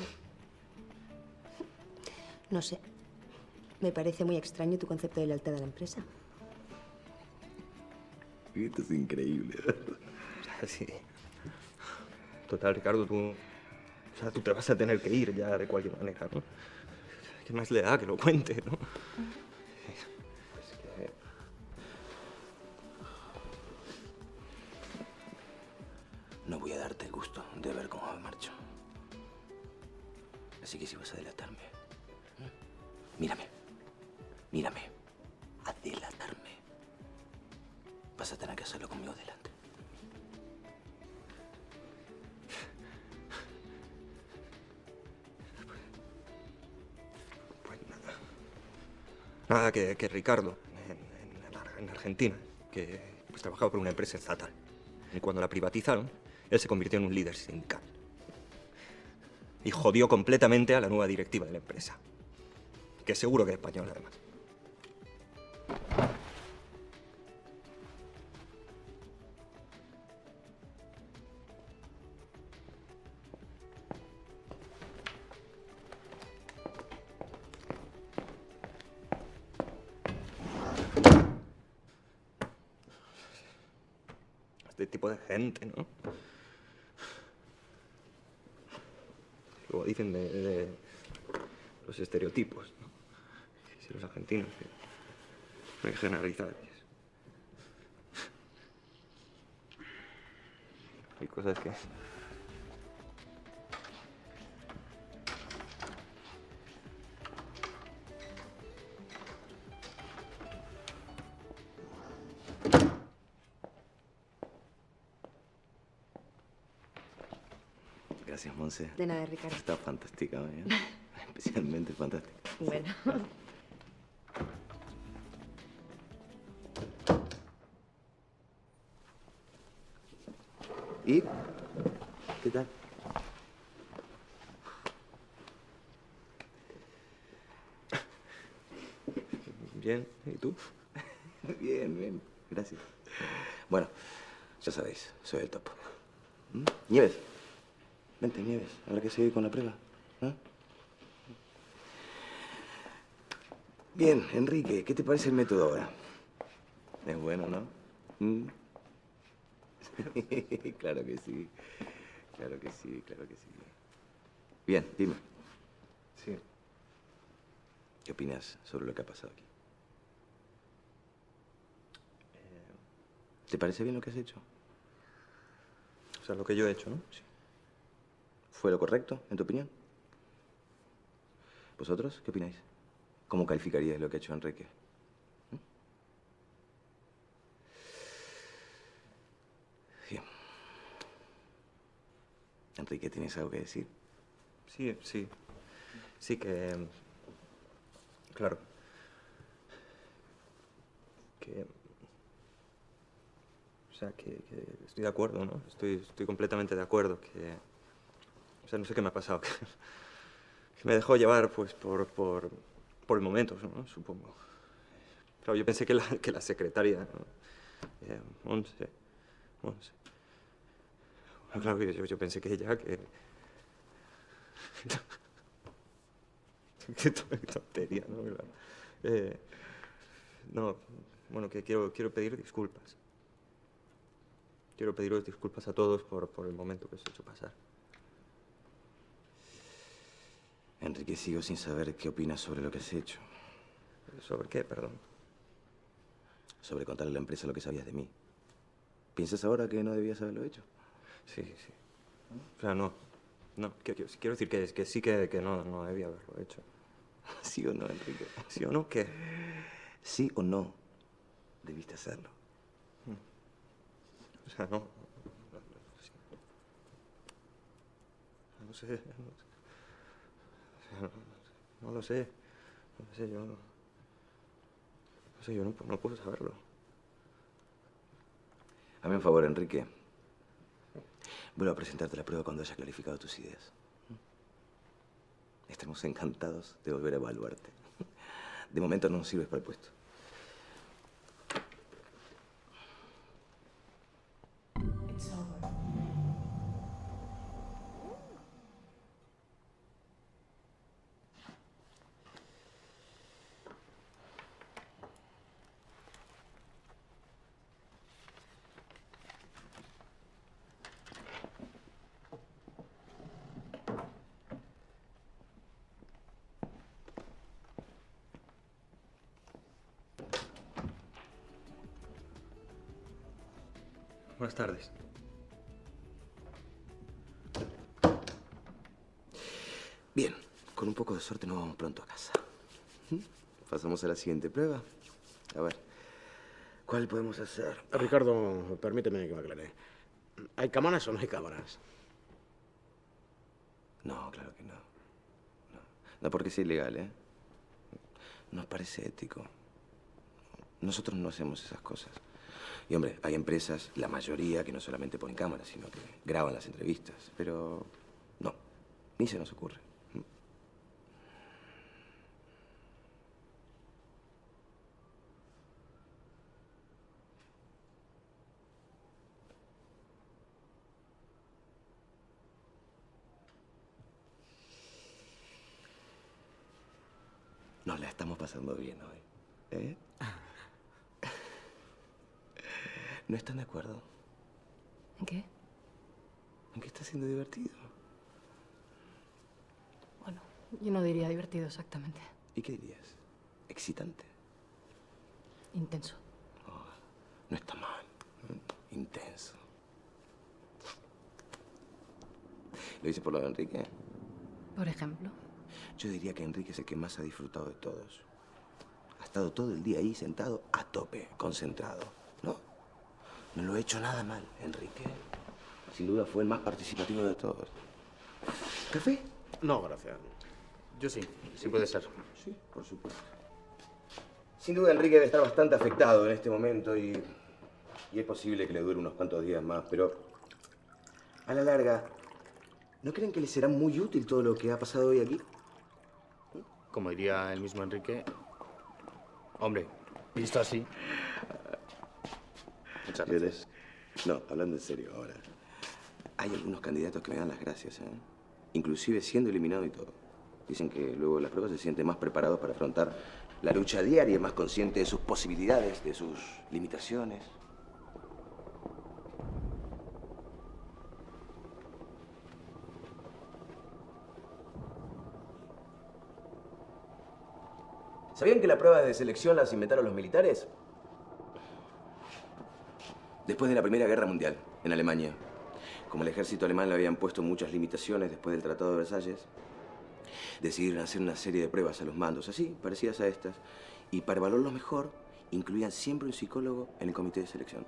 N: No sé. Me parece muy extraño tu concepto de lealtad a la empresa.
M: Esto es increíble.
J: Sí. Total, Ricardo, tú... O sea, tú te vas a tener que ir ya de cualquier manera, ¿no? ¿Qué más le da que lo cuente, no? Es que...
M: No voy a darte el gusto de ver cómo me marcho. Así que si vas a delatarme, mírame, mírame, a delatarme. Vas a tener que hacerlo conmigo delante.
J: Pues nada. Nada, que, que Ricardo, en, en, en Argentina, que pues, trabajaba por una empresa estatal. Y cuando la privatizaron, él se convirtió en un líder sindical. Y jodió completamente a la nueva directiva de la empresa. Que seguro que es española, además. Este tipo de gente, ¿no? Luego dicen de, de los estereotipos, ¿no? Si los argentinos, que no hay que generalizar. Hay cosas que...
M: Gracias, Monse.
N: De nada, Ricardo.
M: Está fantástica, ¿eh? Especialmente fantástica.
N: Bueno.
M: ¿Y? ¿Qué tal?
J: Bien, ¿y tú?
M: Bien, bien. Gracias. Bueno, ya sabéis, soy el topo. ¿Mm? Nieves. Vente, Nieves. Habrá que seguir con la prueba. ¿Eh? Bien, Enrique, ¿qué te parece el método ahora? Es bueno, ¿no? ¿Mm? Claro que sí. Claro que sí, claro que sí. Bien, dime.
J: Sí.
M: ¿Qué opinas sobre lo que ha pasado aquí? ¿Te parece bien lo que has hecho?
J: O sea, lo que yo he hecho, ¿no?
M: Sí. ¿Fue lo correcto, en tu opinión? ¿Vosotros qué opináis? ¿Cómo calificaríais lo que ha hecho Enrique? ¿Mm? Bien. Enrique, ¿tienes algo que decir?
J: Sí, sí. Sí que... Claro. Que... O sea, que, que estoy de acuerdo, ¿no? Estoy, estoy completamente de acuerdo que... O sea, no sé qué me ha pasado. Que, que me dejó llevar, pues, por, por, por el momento, ¿no? Supongo. Claro, yo pensé que la, que la secretaria, ¿no? Eh, once, once. Bueno, claro, yo, yo pensé que ella, que... Qué tontería, ¿no? Claro. Eh, no, bueno, que quiero, quiero pedir disculpas. Quiero pediros disculpas a todos por, por el momento que os he hecho pasar.
M: Enrique, sigo sin saber qué opinas sobre lo que has hecho.
J: ¿Sobre qué, perdón?
M: Sobre contarle a la empresa lo que sabías de mí. ¿Piensas ahora que no debías haberlo hecho?
J: Sí, sí. O sea, no. No, quiero, quiero decir que, que sí que, que no, no debía haberlo hecho.
M: ¿Sí o no, Enrique?
J: ¿Sí o no qué?
M: ¿Sí o no debiste hacerlo?
J: O sea, no. No sé. No, o sea, no, no lo sé. No lo sé, yo no. No sé, yo no, no puedo saberlo.
M: Hazme un favor, Enrique. Vuelvo a presentarte la prueba cuando hayas clarificado tus ideas. Estaremos encantados de volver a evaluarte. De momento no nos sirves para el puesto.
J: Buenas tardes.
M: Bien, con un poco de suerte nos vamos pronto a casa. Pasamos a la siguiente prueba. A ver, ¿cuál podemos hacer?
K: Ricardo, permíteme que me aclare. ¿Hay cámaras o no hay cámaras?
M: No, claro que no. No, no porque es ilegal, ¿eh? Nos parece ético. Nosotros no hacemos esas cosas. Y, hombre, hay empresas, la mayoría, que no solamente ponen cámaras, sino que graban las entrevistas. Pero no, ni se nos ocurre. Nos la estamos pasando bien hoy, ¿eh? ¿No están de acuerdo?
H: ¿En qué?
M: En que está siendo divertido.
H: Bueno, yo no diría divertido exactamente.
M: ¿Y qué dirías? ¿Excitante?
H: Intenso.
M: Oh, no está mal. Intenso. ¿Lo dices por lo de Enrique?
H: Por ejemplo.
M: Yo diría que Enrique es el que más ha disfrutado de todos. Ha estado todo el día ahí sentado a tope, concentrado, ¿no? No lo he hecho nada mal, Enrique. Sin duda fue el más participativo de todos. ¿Café?
K: No, gracias. Yo sí, sí puede ser.
M: Sí, por supuesto. Sin duda Enrique debe estar bastante afectado en este momento y, y es posible que le dure unos cuantos días más, pero a la larga, ¿no creen que le será muy útil todo lo que ha pasado hoy aquí?
K: Como diría el mismo Enrique, hombre, visto así. Muchas gracias.
M: No, hablando en serio ahora. Hay algunos candidatos que me dan las gracias, ¿eh? Inclusive siendo eliminado y todo. Dicen que luego de las pruebas se sienten más preparados para afrontar la lucha diaria, más consciente de sus posibilidades, de sus limitaciones. ¿Sabían que la prueba de selección las inventaron los militares? Después de la Primera Guerra Mundial, en Alemania. Como el ejército alemán le habían puesto muchas limitaciones después del Tratado de Versalles, decidieron hacer una serie de pruebas a los mandos, así, parecidas a estas. Y para evaluarlos mejor, incluían siempre un psicólogo en el comité de selección.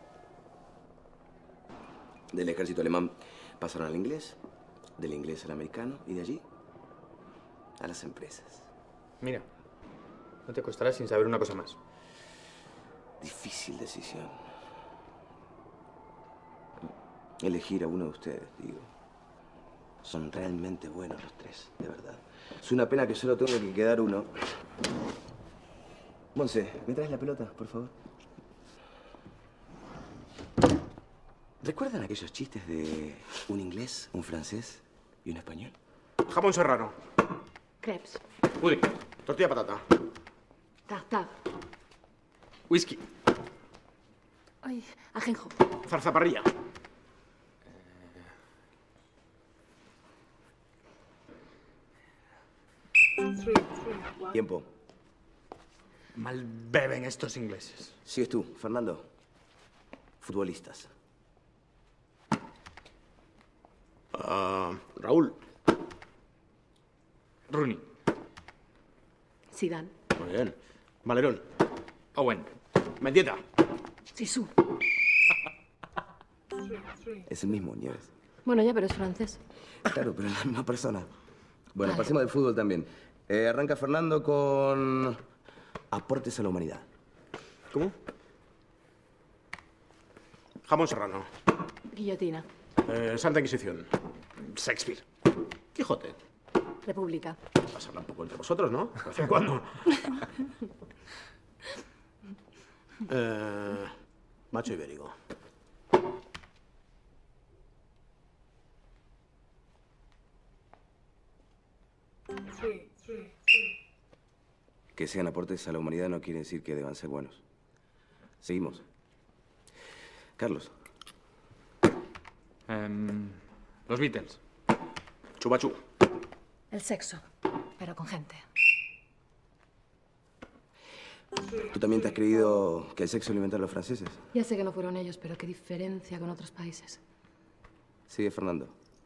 M: Del ejército alemán pasaron al inglés, del inglés al americano y de allí a las empresas.
G: Mira, no te costará sin saber una cosa más.
M: Difícil decisión. Elegir a uno de ustedes, digo. Son realmente buenos los tres, de verdad. Es una pena que solo tenga que quedar uno. Monse, ¿me traes la pelota, por favor? ¿Recuerdan aquellos chistes de un inglés, un francés y un español?
K: Jamón serrano.
H: Crepes.
K: Pudding. Tortilla de patata.
H: Tartare.
K: Whisky.
H: Ay, ajenjo.
K: Zarzaparrilla.
M: Tiempo.
G: Mal beben estos ingleses.
M: Sigues tú, Fernando. Futbolistas.
K: Uh, Raúl.
G: Rooney.
H: Zidane.
K: Muy bien. Valerón.
G: Owen.
K: Mendieta.
H: Zizou.
M: Es el mismo, Nieves.
H: Bueno, ya, pero es francés.
M: Claro, pero es la misma persona. Bueno,
H: Vale.
M: pasemos del fútbol también. Eh, arranca Fernando con aportes a la humanidad.
K: ¿Cómo? Jamón serrano.
H: Guillotina.
K: Eh, Santa Inquisición. Shakespeare. Quijote.
H: República.
K: Pasarla un poco entre vosotros, ¿no? De vez en cuando. eh, macho ibérico.
M: Que sean aportes a la humanidad no quiere decir que deban ser buenos. Seguimos. Carlos.
G: Em, los Beatles.
K: Chubachú.
H: El sexo, pero con gente.
M: ¿Tú también te has creído que el sexo lo inventaron los franceses?
H: Ya sé que no fueron ellos, pero qué diferencia con otros países.
M: Sigue Fernando.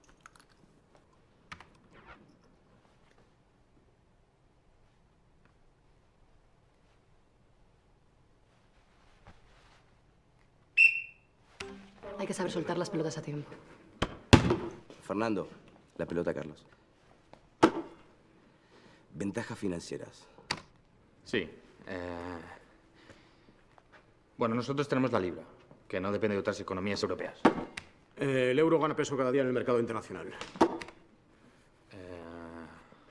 H: Hay que saber soltar las pelotas a tiempo.
M: Fernando, la pelota, Carlos. Ventajas financieras.
G: Sí. eh, Bueno, nosotros tenemos la libra, que no depende de otras economías europeas.
K: Eh, el euro gana peso cada día en el mercado internacional.
G: Eh,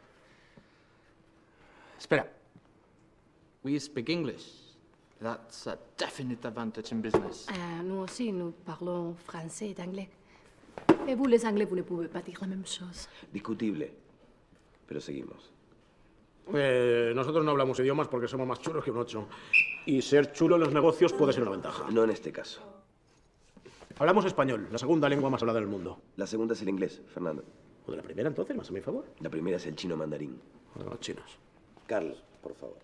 G: Espera. We speak English. That's a definite advantage in business.
H: Euh, nous aussi, nous parlons français et anglais. Et vous, les anglais, vous ne pouvez pas dire la même chose.
M: Discutible. Pero seguimos.
K: Eh, nosotros no hablamos idiomas porque somos más chulos que un ocho. Y ser chulo en los negocios puede ser una ventaja.
M: No en este caso.
K: Hablamos español, la segunda lengua más hablada del mundo.
M: La segunda es el inglés, Fernando.
K: ¿O de la primera, entonces, más a mi favor?
M: La primera es el chino mandarín.
K: O de los chinos.
M: Carlos, por favor.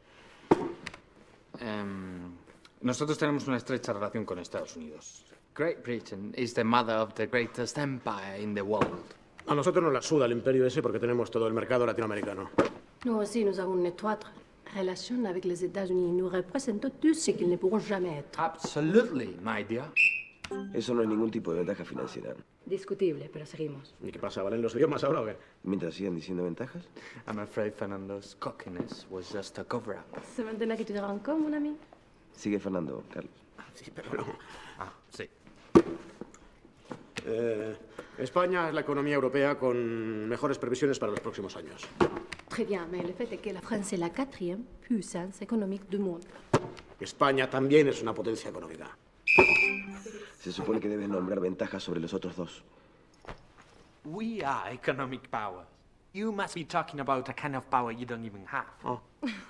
G: Em, nosotros tenemos una estrecha relación con Estados Unidos. Great Britain is the mother of the greatest empire in the world.
K: A nosotros nos la suda el imperio ese porque tenemos todo el mercado latinoamericano.
H: Nous aussi, nous avons une étroite relation avec les États-Unis. Nous représentons tout ce qu'ils ne pourront jamais être.
G: Absolutely, my dear.
M: Eso no es ningún tipo de ventaja financiera.
H: Discutible, pero seguimos.
K: ¿Y qué pasa? ¿Valen los idiomas ahora o qué?
M: Mientras sigan diciendo ventajas.
G: I'm afraid Fernando's cockiness was just a cover-up.
H: C'est maintenant que tu te rends compte, mon ami.
M: Sigue Fernando, Carlos.
K: Sí, pero no.
G: Ah, sí.
K: Eh, España es la economía europea con mejores previsiones para los próximos años.
H: Très bien, mais le fait est que la France est la quatrième puissance économique du monde.
K: España también es una potencia económica.
M: Se supone que debes nombrar ventajas sobre los otros dos.
Q: We are economic power. You must be talking about a kind of power you don't even have.
K: Oh.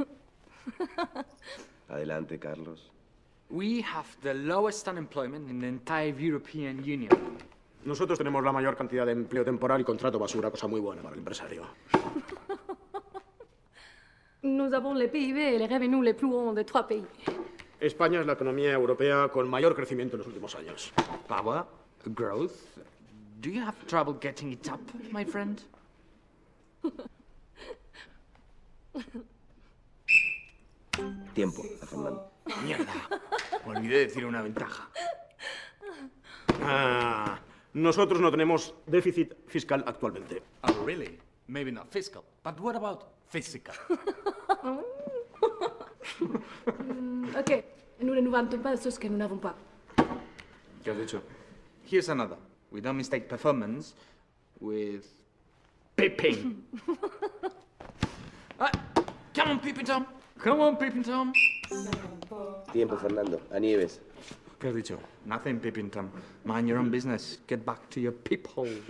M: Adelante, Carlos.
Q: We have the lowest unemployment in the entire European Union.
K: Nosotros tenemos la mayor cantidad de empleo temporal y contrato basura, cosa muy buena para el empresario.
H: Nous avons le P I B et les revenus les plus hauts de trois pays.
K: España es la economía europea con mayor crecimiento en los últimos años.
Q: Power, growth. Do you have trouble getting it up, my friend?
M: Tiempo, a Fernando.
K: Mierda. Olvidé decir una ventaja. Ah, nosotros no tenemos déficit fiscal actualmente.
Q: Oh, really? Maybe not fiscal, but what about physical?
H: Mm, ok, nous ne nous vantons pas de choses que nous n'avons pas.
Q: ¿Qué has dicho? Here's another. We don't mistake performance with peeping. Ah, come on, Peeping Tom. Come on, Peeping Tom.
M: Tiempo, Fernando. A Nieves.
Q: ¿Qué has dicho? Nothing, Peeping Tom. Mind your own business. Get back to your peephole.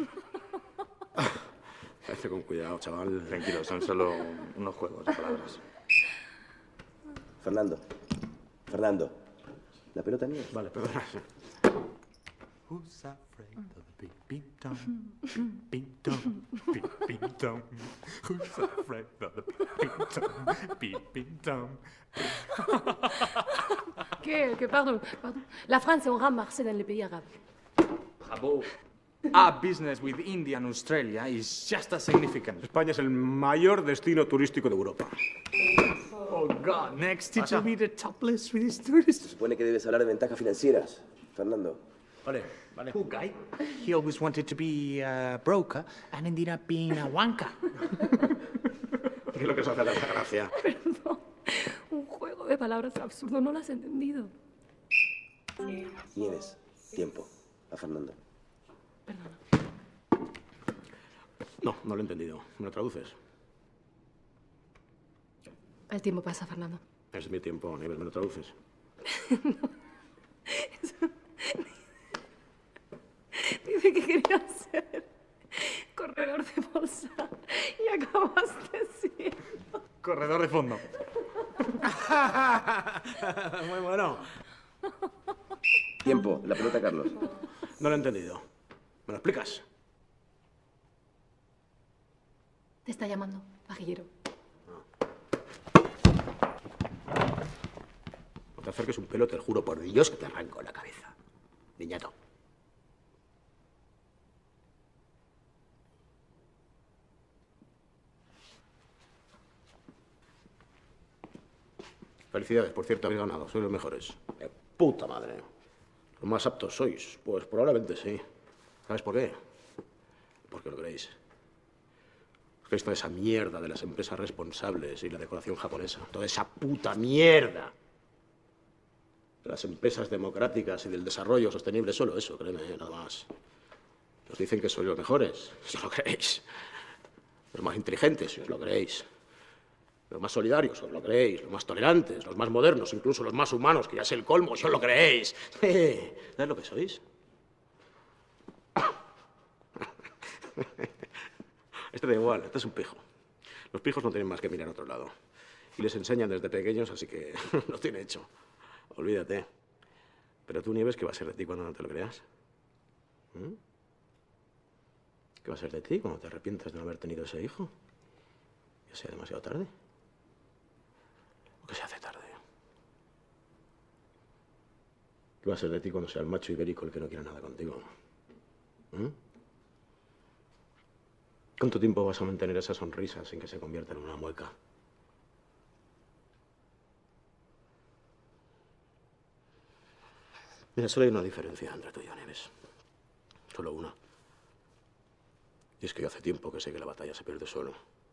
K: Hazte con cuidado, chaval.
G: Tranquilo, son solo unos juegos de palabras.
M: Fernando. Fernando. La pelota mía.
K: Vale, perdona.
Q: Who's afraid of the Peeping Tom? Peeping Tom, Peeping Tom. Who's afraid of the Peeping Tom? Peeping Tom.
H: ¿Qué? ¿Qué? Pardon, pardon. La France est un grand marché dans les pays arabes.
Q: Bravo. Our business with India and Australia is just as significant.
K: España es el mayor destino turístico de Europa.
Q: Oh God, next it will be the top list with these tourists.
M: Se supone que debes hablar de ventajas financieras, Fernando.
K: Vale, vale.
Q: Poor guy. He always wanted to be a broker and ended up being a wanker.
K: ¿Qué es lo que os hace tanta gracia?
H: Perdón. Un juego de palabras absurdo, no lo has entendido.
M: Nieves. Tiempo. A Fernando.
H: Perdona.
K: No, no lo he entendido. ¿Me lo traduces?
H: El tiempo pasa, Fernando.
K: Es mi tiempo, Nieves. ¿Me lo traduces?
H: Dice que quería ser corredor de bolsa y acabaste siendo
Q: Corredor de fondo.
K: Muy bueno.
M: Tiempo. La pelota, Carlos.
K: No lo he entendido. ¿Me lo explicas?
H: Te está llamando, pajillero.
K: No te acerques un pelo, te lo juro por Dios que te arranco la cabeza. Niñato. Felicidades, por cierto, habéis ganado. Sois los mejores. ¡De puta madre! ¿Los más aptos sois? Pues probablemente sí. ¿Sabes por qué? Porque lo creéis. ¿Creéis toda esa mierda de las empresas responsables y la decoración japonesa? Toda esa puta mierda de las empresas democráticas y del desarrollo sostenible. Solo eso, créeme, nada más. Os dicen que sois los mejores. Si os lo creéis. Los más inteligentes, si os lo creéis. Los más solidarios, os lo creéis. Los más tolerantes, los más modernos, incluso los más humanos, que ya es el colmo, si os lo creéis. Sí. ¿Sabes lo que sois? Este da igual, este es un pijo. Los pijos no tienen más que mirar a otro lado. Y les enseñan desde pequeños, así que lo tiene hecho. Olvídate. Pero tú, Nieves, ¿qué va a ser de ti cuando no te lo creas? ¿Mm? ¿Qué va a ser de ti cuando te arrepientas de no haber tenido ese hijo? Ya sea demasiado tarde. O que se hace tarde. ¿Qué va a ser de ti cuando sea el macho ibérico el que no quiera nada contigo? ¿Mm? ¿Cuánto tiempo vas a mantener esa sonrisa sin que se convierta en una mueca? Mira, solo hay una diferencia entre tú y yo, Nieves. Solo una. Y es que yo hace tiempo que sé que la batalla se pierde solo.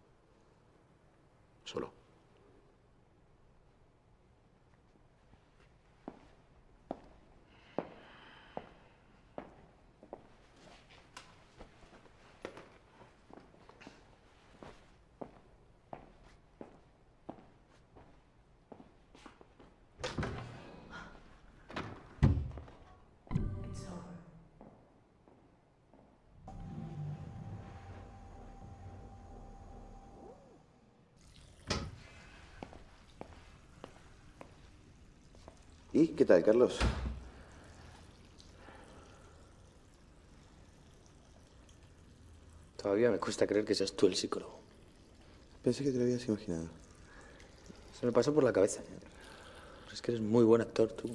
K: Solo.
M: ¿Y qué tal, Carlos?
P: Todavía me cuesta creer que seas tú el psicólogo.
M: Pensé que te lo habías imaginado.
G: Se me pasó por la cabeza. Es que eres muy buen actor, tú.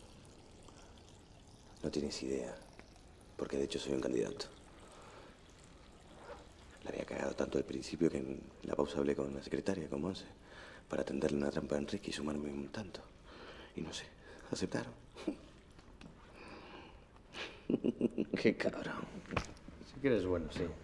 M: No tienes idea, porque de hecho soy un candidato. La había cagado tanto al principio que en la pausa hablé con la secretaria, con Monse, para tenderle una trampa a Enrique y sumarme un tanto. Y no sé, aceptaron.
G: Qué cabrón. Sí que eres bueno, sí.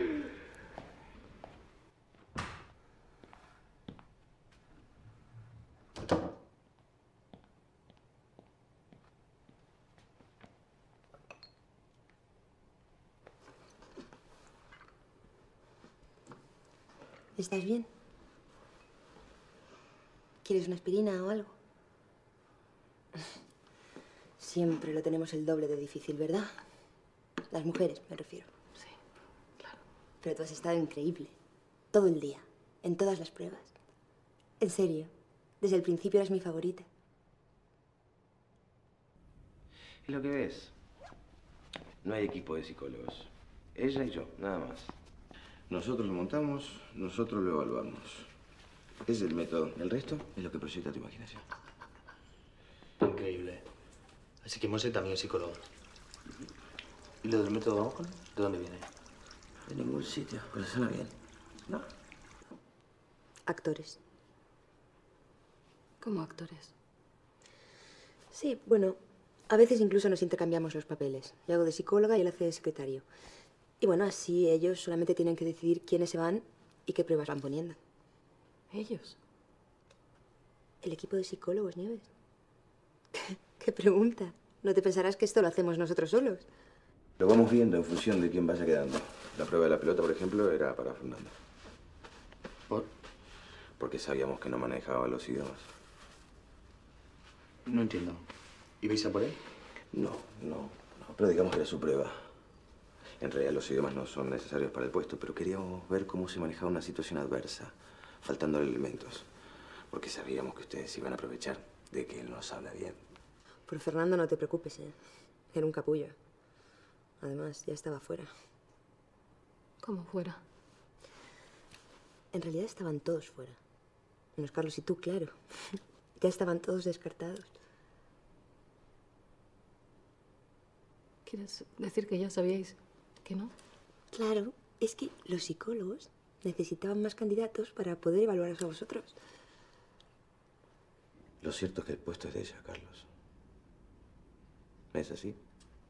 N: ¿Estás bien? ¿Quieres una aspirina o algo? Siempre lo tenemos el doble de difícil, ¿verdad? Las mujeres, me refiero.
H: Sí, claro.
N: Pero tú has estado increíble. Todo el día. En todas las pruebas. En serio. Desde el principio eras mi favorita.
M: ¿Y lo que ves? No hay equipo de psicólogos. Ella y yo, nada más. Nosotros lo montamos, nosotros lo evaluamos. Es el método. El resto es lo que proyecta tu imaginación.
G: Increíble. Así que Monse también es psicólogo. ¿Y lo del método Ángeles? ¿De dónde viene?
M: De ningún sitio, pero suena bien. ¿No?
N: Actores.
H: ¿Cómo actores?
N: Sí, bueno, a veces incluso nos intercambiamos los papeles. Yo hago de psicóloga y él hace de secretario. Y bueno, así ellos solamente tienen que decidir quiénes se van y qué pruebas van poniendo.
H: ¿Ellos?
N: El equipo de psicólogos, Nieves. ¿Qué pregunta? ¿No te pensarás que esto lo hacemos nosotros solos?
M: Lo vamos viendo en función de quién vaya quedando. La prueba de la pelota, por ejemplo, era para Fernando.
G: ¿Por?
M: Porque sabíamos que no manejaba los idiomas.
G: No entiendo. ¿Ibais a por él?
M: No, no, no. Pero digamos que era su prueba. En realidad los idiomas no son necesarios para el puesto, pero queríamos ver cómo se manejaba una situación adversa, faltándole elementos. Porque sabíamos que ustedes iban a aprovechar de que él nos habla bien.
N: Por Fernando no te preocupes, ¿eh? Era un capullo. Además, ya estaba fuera.
H: ¿Cómo fuera?
N: En realidad estaban todos fuera. Menos Carlos y tú, claro. Ya estaban todos descartados.
H: ¿Quieres decir que ya sabíais que no?
N: Claro, es que los psicólogos necesitaban más candidatos para poder evaluaros a vosotros.
M: Lo cierto es que el puesto es de ella, Carlos. ¿Es así?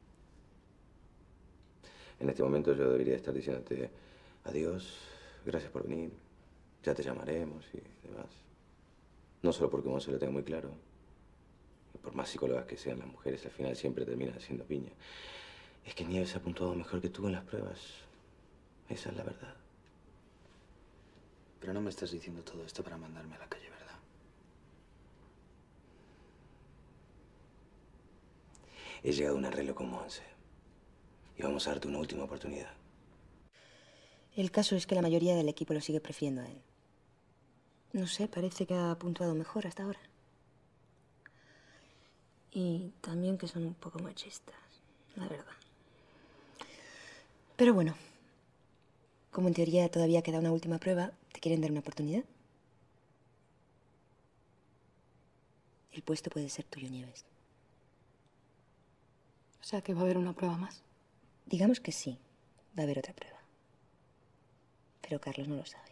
M: En este momento yo debería estar diciéndote adiós, gracias por venir, ya te llamaremos y demás. No solo porque uno se lo tenga muy claro. Por más psicólogas que sean las mujeres, al final siempre terminan haciendo piña. Es que Nieves ha puntuado mejor que tú en las pruebas. Esa es la verdad.
G: Pero no me estás diciendo todo esto para mandarme a la calle, ¿verdad?
M: He llegado a un arreglo con Monse. Y vamos a darte una última oportunidad.
N: El caso es que la mayoría del equipo lo sigue prefiriendo a él. No sé, parece que ha puntuado mejor hasta ahora. Y también que son un poco machistas, la verdad. Pero bueno, como en teoría todavía queda una última prueba, ¿te quieren dar una oportunidad? El puesto puede ser tuyo, Nieves.
H: O sea, que va a haber una prueba más.
N: Digamos que sí, va a haber otra prueba. Pero Carlos no lo sabe.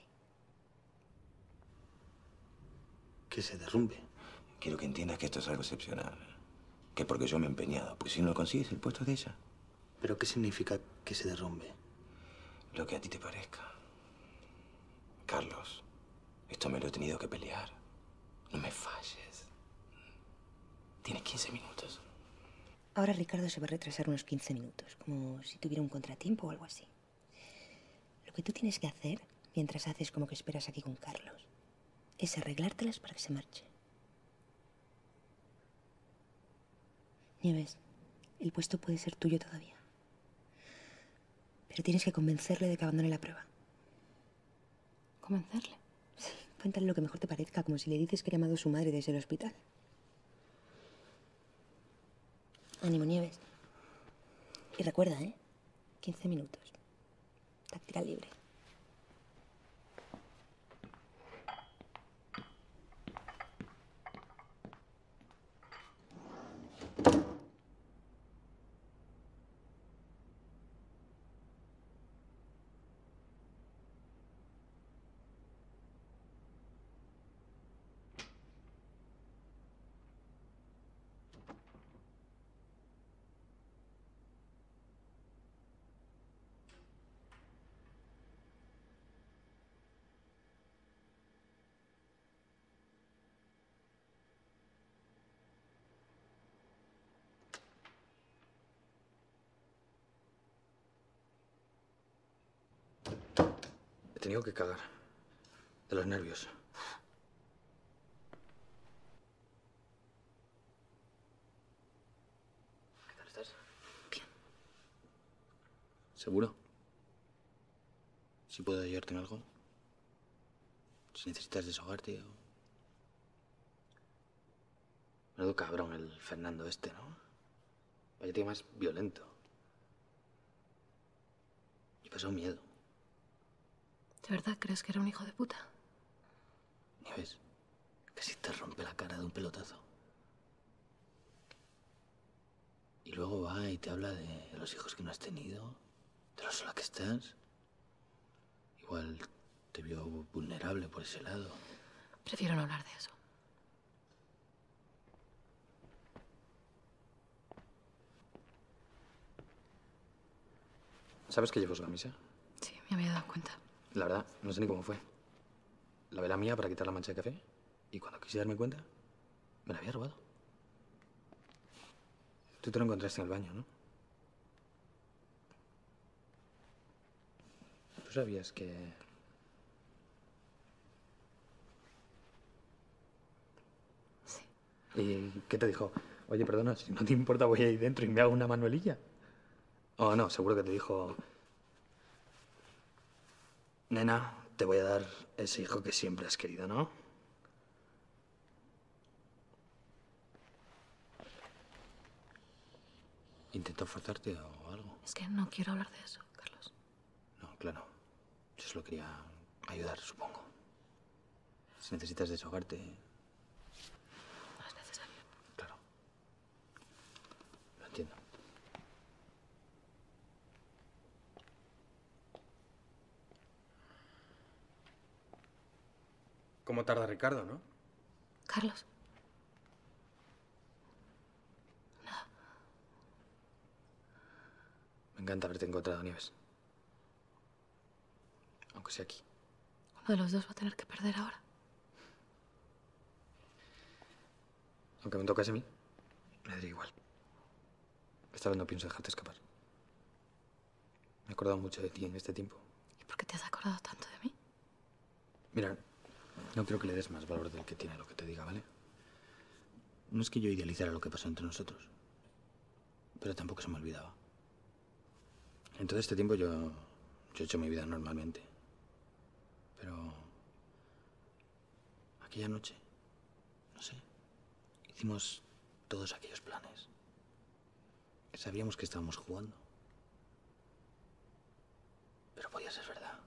G: Que se derrumbe.
M: Quiero que entiendas que esto es algo excepcional. Que porque yo me he empeñado, pues si no lo consigues, el puesto es de ella.
G: ¿Pero qué significa que se derrumbe?
M: Lo que a ti te parezca. Carlos, esto me lo he tenido que pelear. No me falles. Tienes quince minutos.
N: Ahora Ricardo se va a retrasar unos quince minutos, como si tuviera un contratiempo o algo así. Lo que tú tienes que hacer, mientras haces como que esperas aquí con Carlos, es arreglártelas para que se marche. Nieves, el puesto puede ser tuyo todavía. Pero tienes que convencerle de que abandone la prueba.
H: ¿Convencerle?
N: Sí, cuéntale lo que mejor te parezca, como si le dices que ha llamado a su madre desde el hospital. Ánimo, Nieves. Y recuerda, ¿eh? quince minutos. Táctica libre.
G: tenido que cagar. De los nervios. ¿Qué tal estás?
H: Bien.
G: ¿Seguro? Si puedo ayudarte en algo. Si necesitas desahogarte o... Menudo cabrón el Fernando este, ¿no? Vaya tío más violento. Y pasó miedo.
H: ¿De verdad crees que era un hijo de puta?
G: Nieves, casi te rompe la cara de un pelotazo. Y luego va y te habla de los hijos que no has tenido, de lo sola que estás. Igual te vio vulnerable por ese lado.
H: Prefiero no hablar de eso.
G: ¿Sabes que llevo su camisa?
H: Sí, me había dado cuenta.
G: La verdad, no sé ni cómo fue. Lavé la mía para quitar la mancha de café y cuando quise darme cuenta, me la había robado. Tú te lo encontraste en el baño, ¿no? ¿Tú sabías que...
H: Sí.
G: ¿Y qué te dijo? Oye, perdona, si no te importa voy ahí dentro y me hago una manuelilla. Oh, no, seguro que te dijo... Nena, te voy a dar ese hijo que siempre has querido, ¿no? ¿Intentó forzarte o algo?
H: Es que no quiero hablar de eso, Carlos.
G: No, claro. Yo solo quería ayudar, supongo. Si necesitas desahogarte...
H: No es necesario.
G: Claro. Lo entiendo. ¿Cómo tarda Ricardo, no?
H: Carlos.
G: Me encanta haberte encontrado, Nieves. Aunque sea aquí.
H: Uno de los dos va a tener que perder ahora.
G: Aunque me tocase a mí, me daría igual. Esta vez no pienso dejarte escapar. Me he acordado mucho de ti en este tiempo.
H: ¿Y por qué te has acordado tanto de mí?
G: Mira, no creo que le des más valor del que tiene lo que te diga, ¿vale? No es que yo idealizara lo que pasó entre nosotros, pero tampoco se me olvidaba. En todo este tiempo yo, yo he hecho mi vida normalmente. Pero... aquella noche, no sé, hicimos todos aquellos planes. Sabíamos que estábamos jugando. Pero podía ser verdad.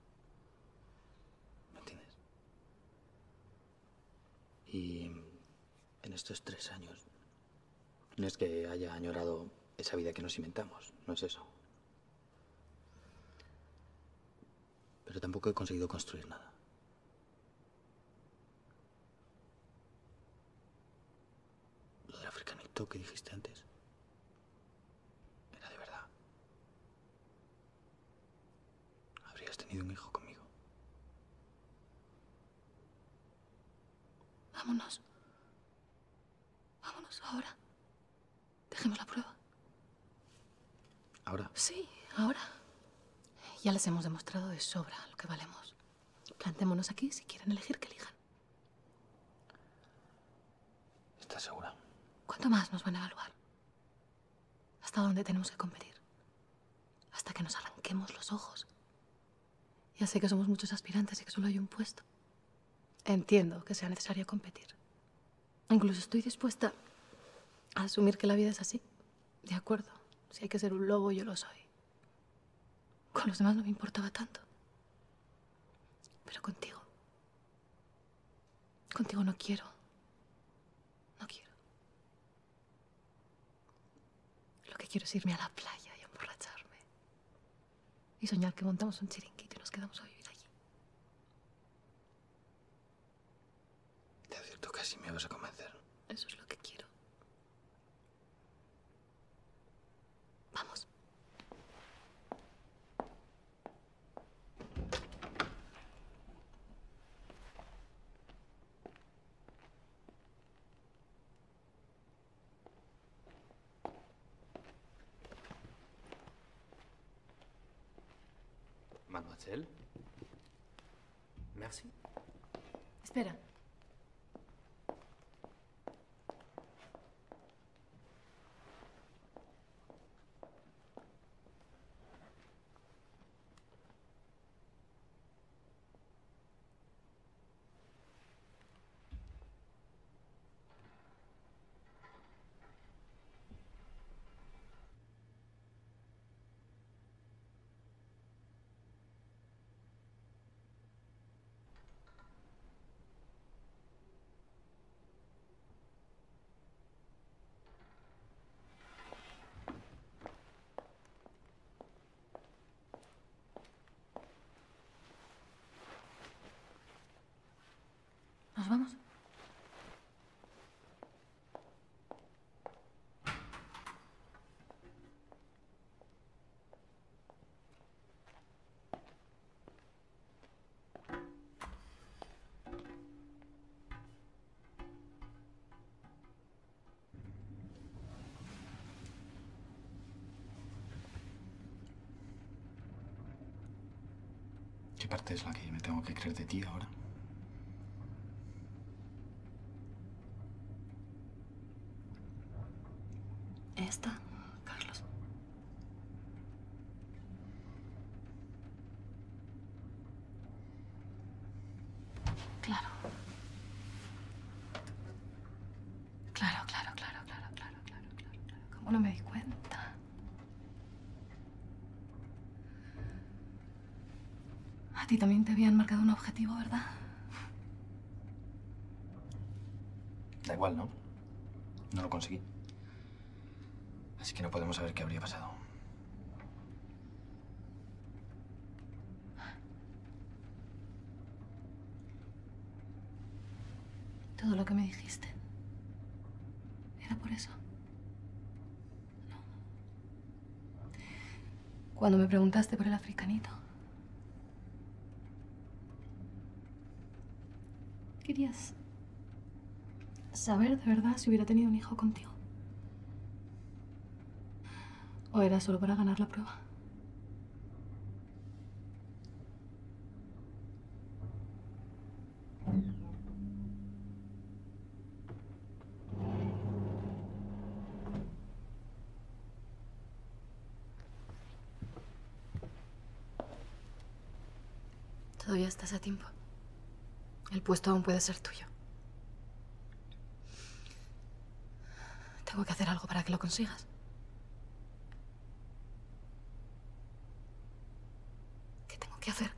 G: ¿Me entiendes? Y en estos tres años, no es que haya añorado esa vida que nos inventamos, no es eso. Pero tampoco he conseguido construir nada. Lo del africanito que dijiste antes era de verdad. Habrías tenido un hijo conmigo.
H: Vámonos. Vámonos ahora. Dejemos la prueba.
G: ¿Ahora?
H: Sí, ahora. Ya les hemos demostrado de sobra lo que valemos. Plantémonos aquí, si quieren elegir, que elijan.
G: ¿Estás segura?
H: ¿Cuánto más nos van a evaluar? ¿Hasta dónde tenemos que competir? Hasta que nos arranquemos los ojos. Ya sé que somos muchos aspirantes y que solo hay un puesto. Entiendo que sea necesario competir. Incluso estoy dispuesta a asumir que la vida es así. De acuerdo. Si hay que ser un lobo, yo lo soy. Con los demás no me importaba tanto. Pero contigo... Contigo no quiero. No quiero. Lo que quiero es irme a la playa y emborracharme. Y soñar que montamos un chiringuito y nos quedamos a vivir allí.
G: Te advierto que así me vas a convencer.
H: Eso es lo que quiero. Vamos.
G: Mademoiselle. Merci.
H: Espera. ¿Nos vamos?
G: ¿Qué parte es la que me tengo que creer de ti ahora?
H: Esta, Carlos. Claro. Claro, claro, claro, claro, claro, claro, claro, claro. ¿Cómo no me di cuenta? A ti también te habían marcado un objetivo, ¿verdad?
G: Da igual, ¿no? No lo conseguí. Así que no podemos saber qué habría pasado.
H: Todo lo que me dijiste. ¿Era por eso? No. Cuando me preguntaste por el africanito. Querías saber de verdad si hubiera tenido un hijo contigo. ¿O era solo para ganar la prueba? Todavía estás a tiempo. El puesto aún puede ser tuyo. Tengo que hacer algo para que lo consigas. ¿Qué tengo que hacer?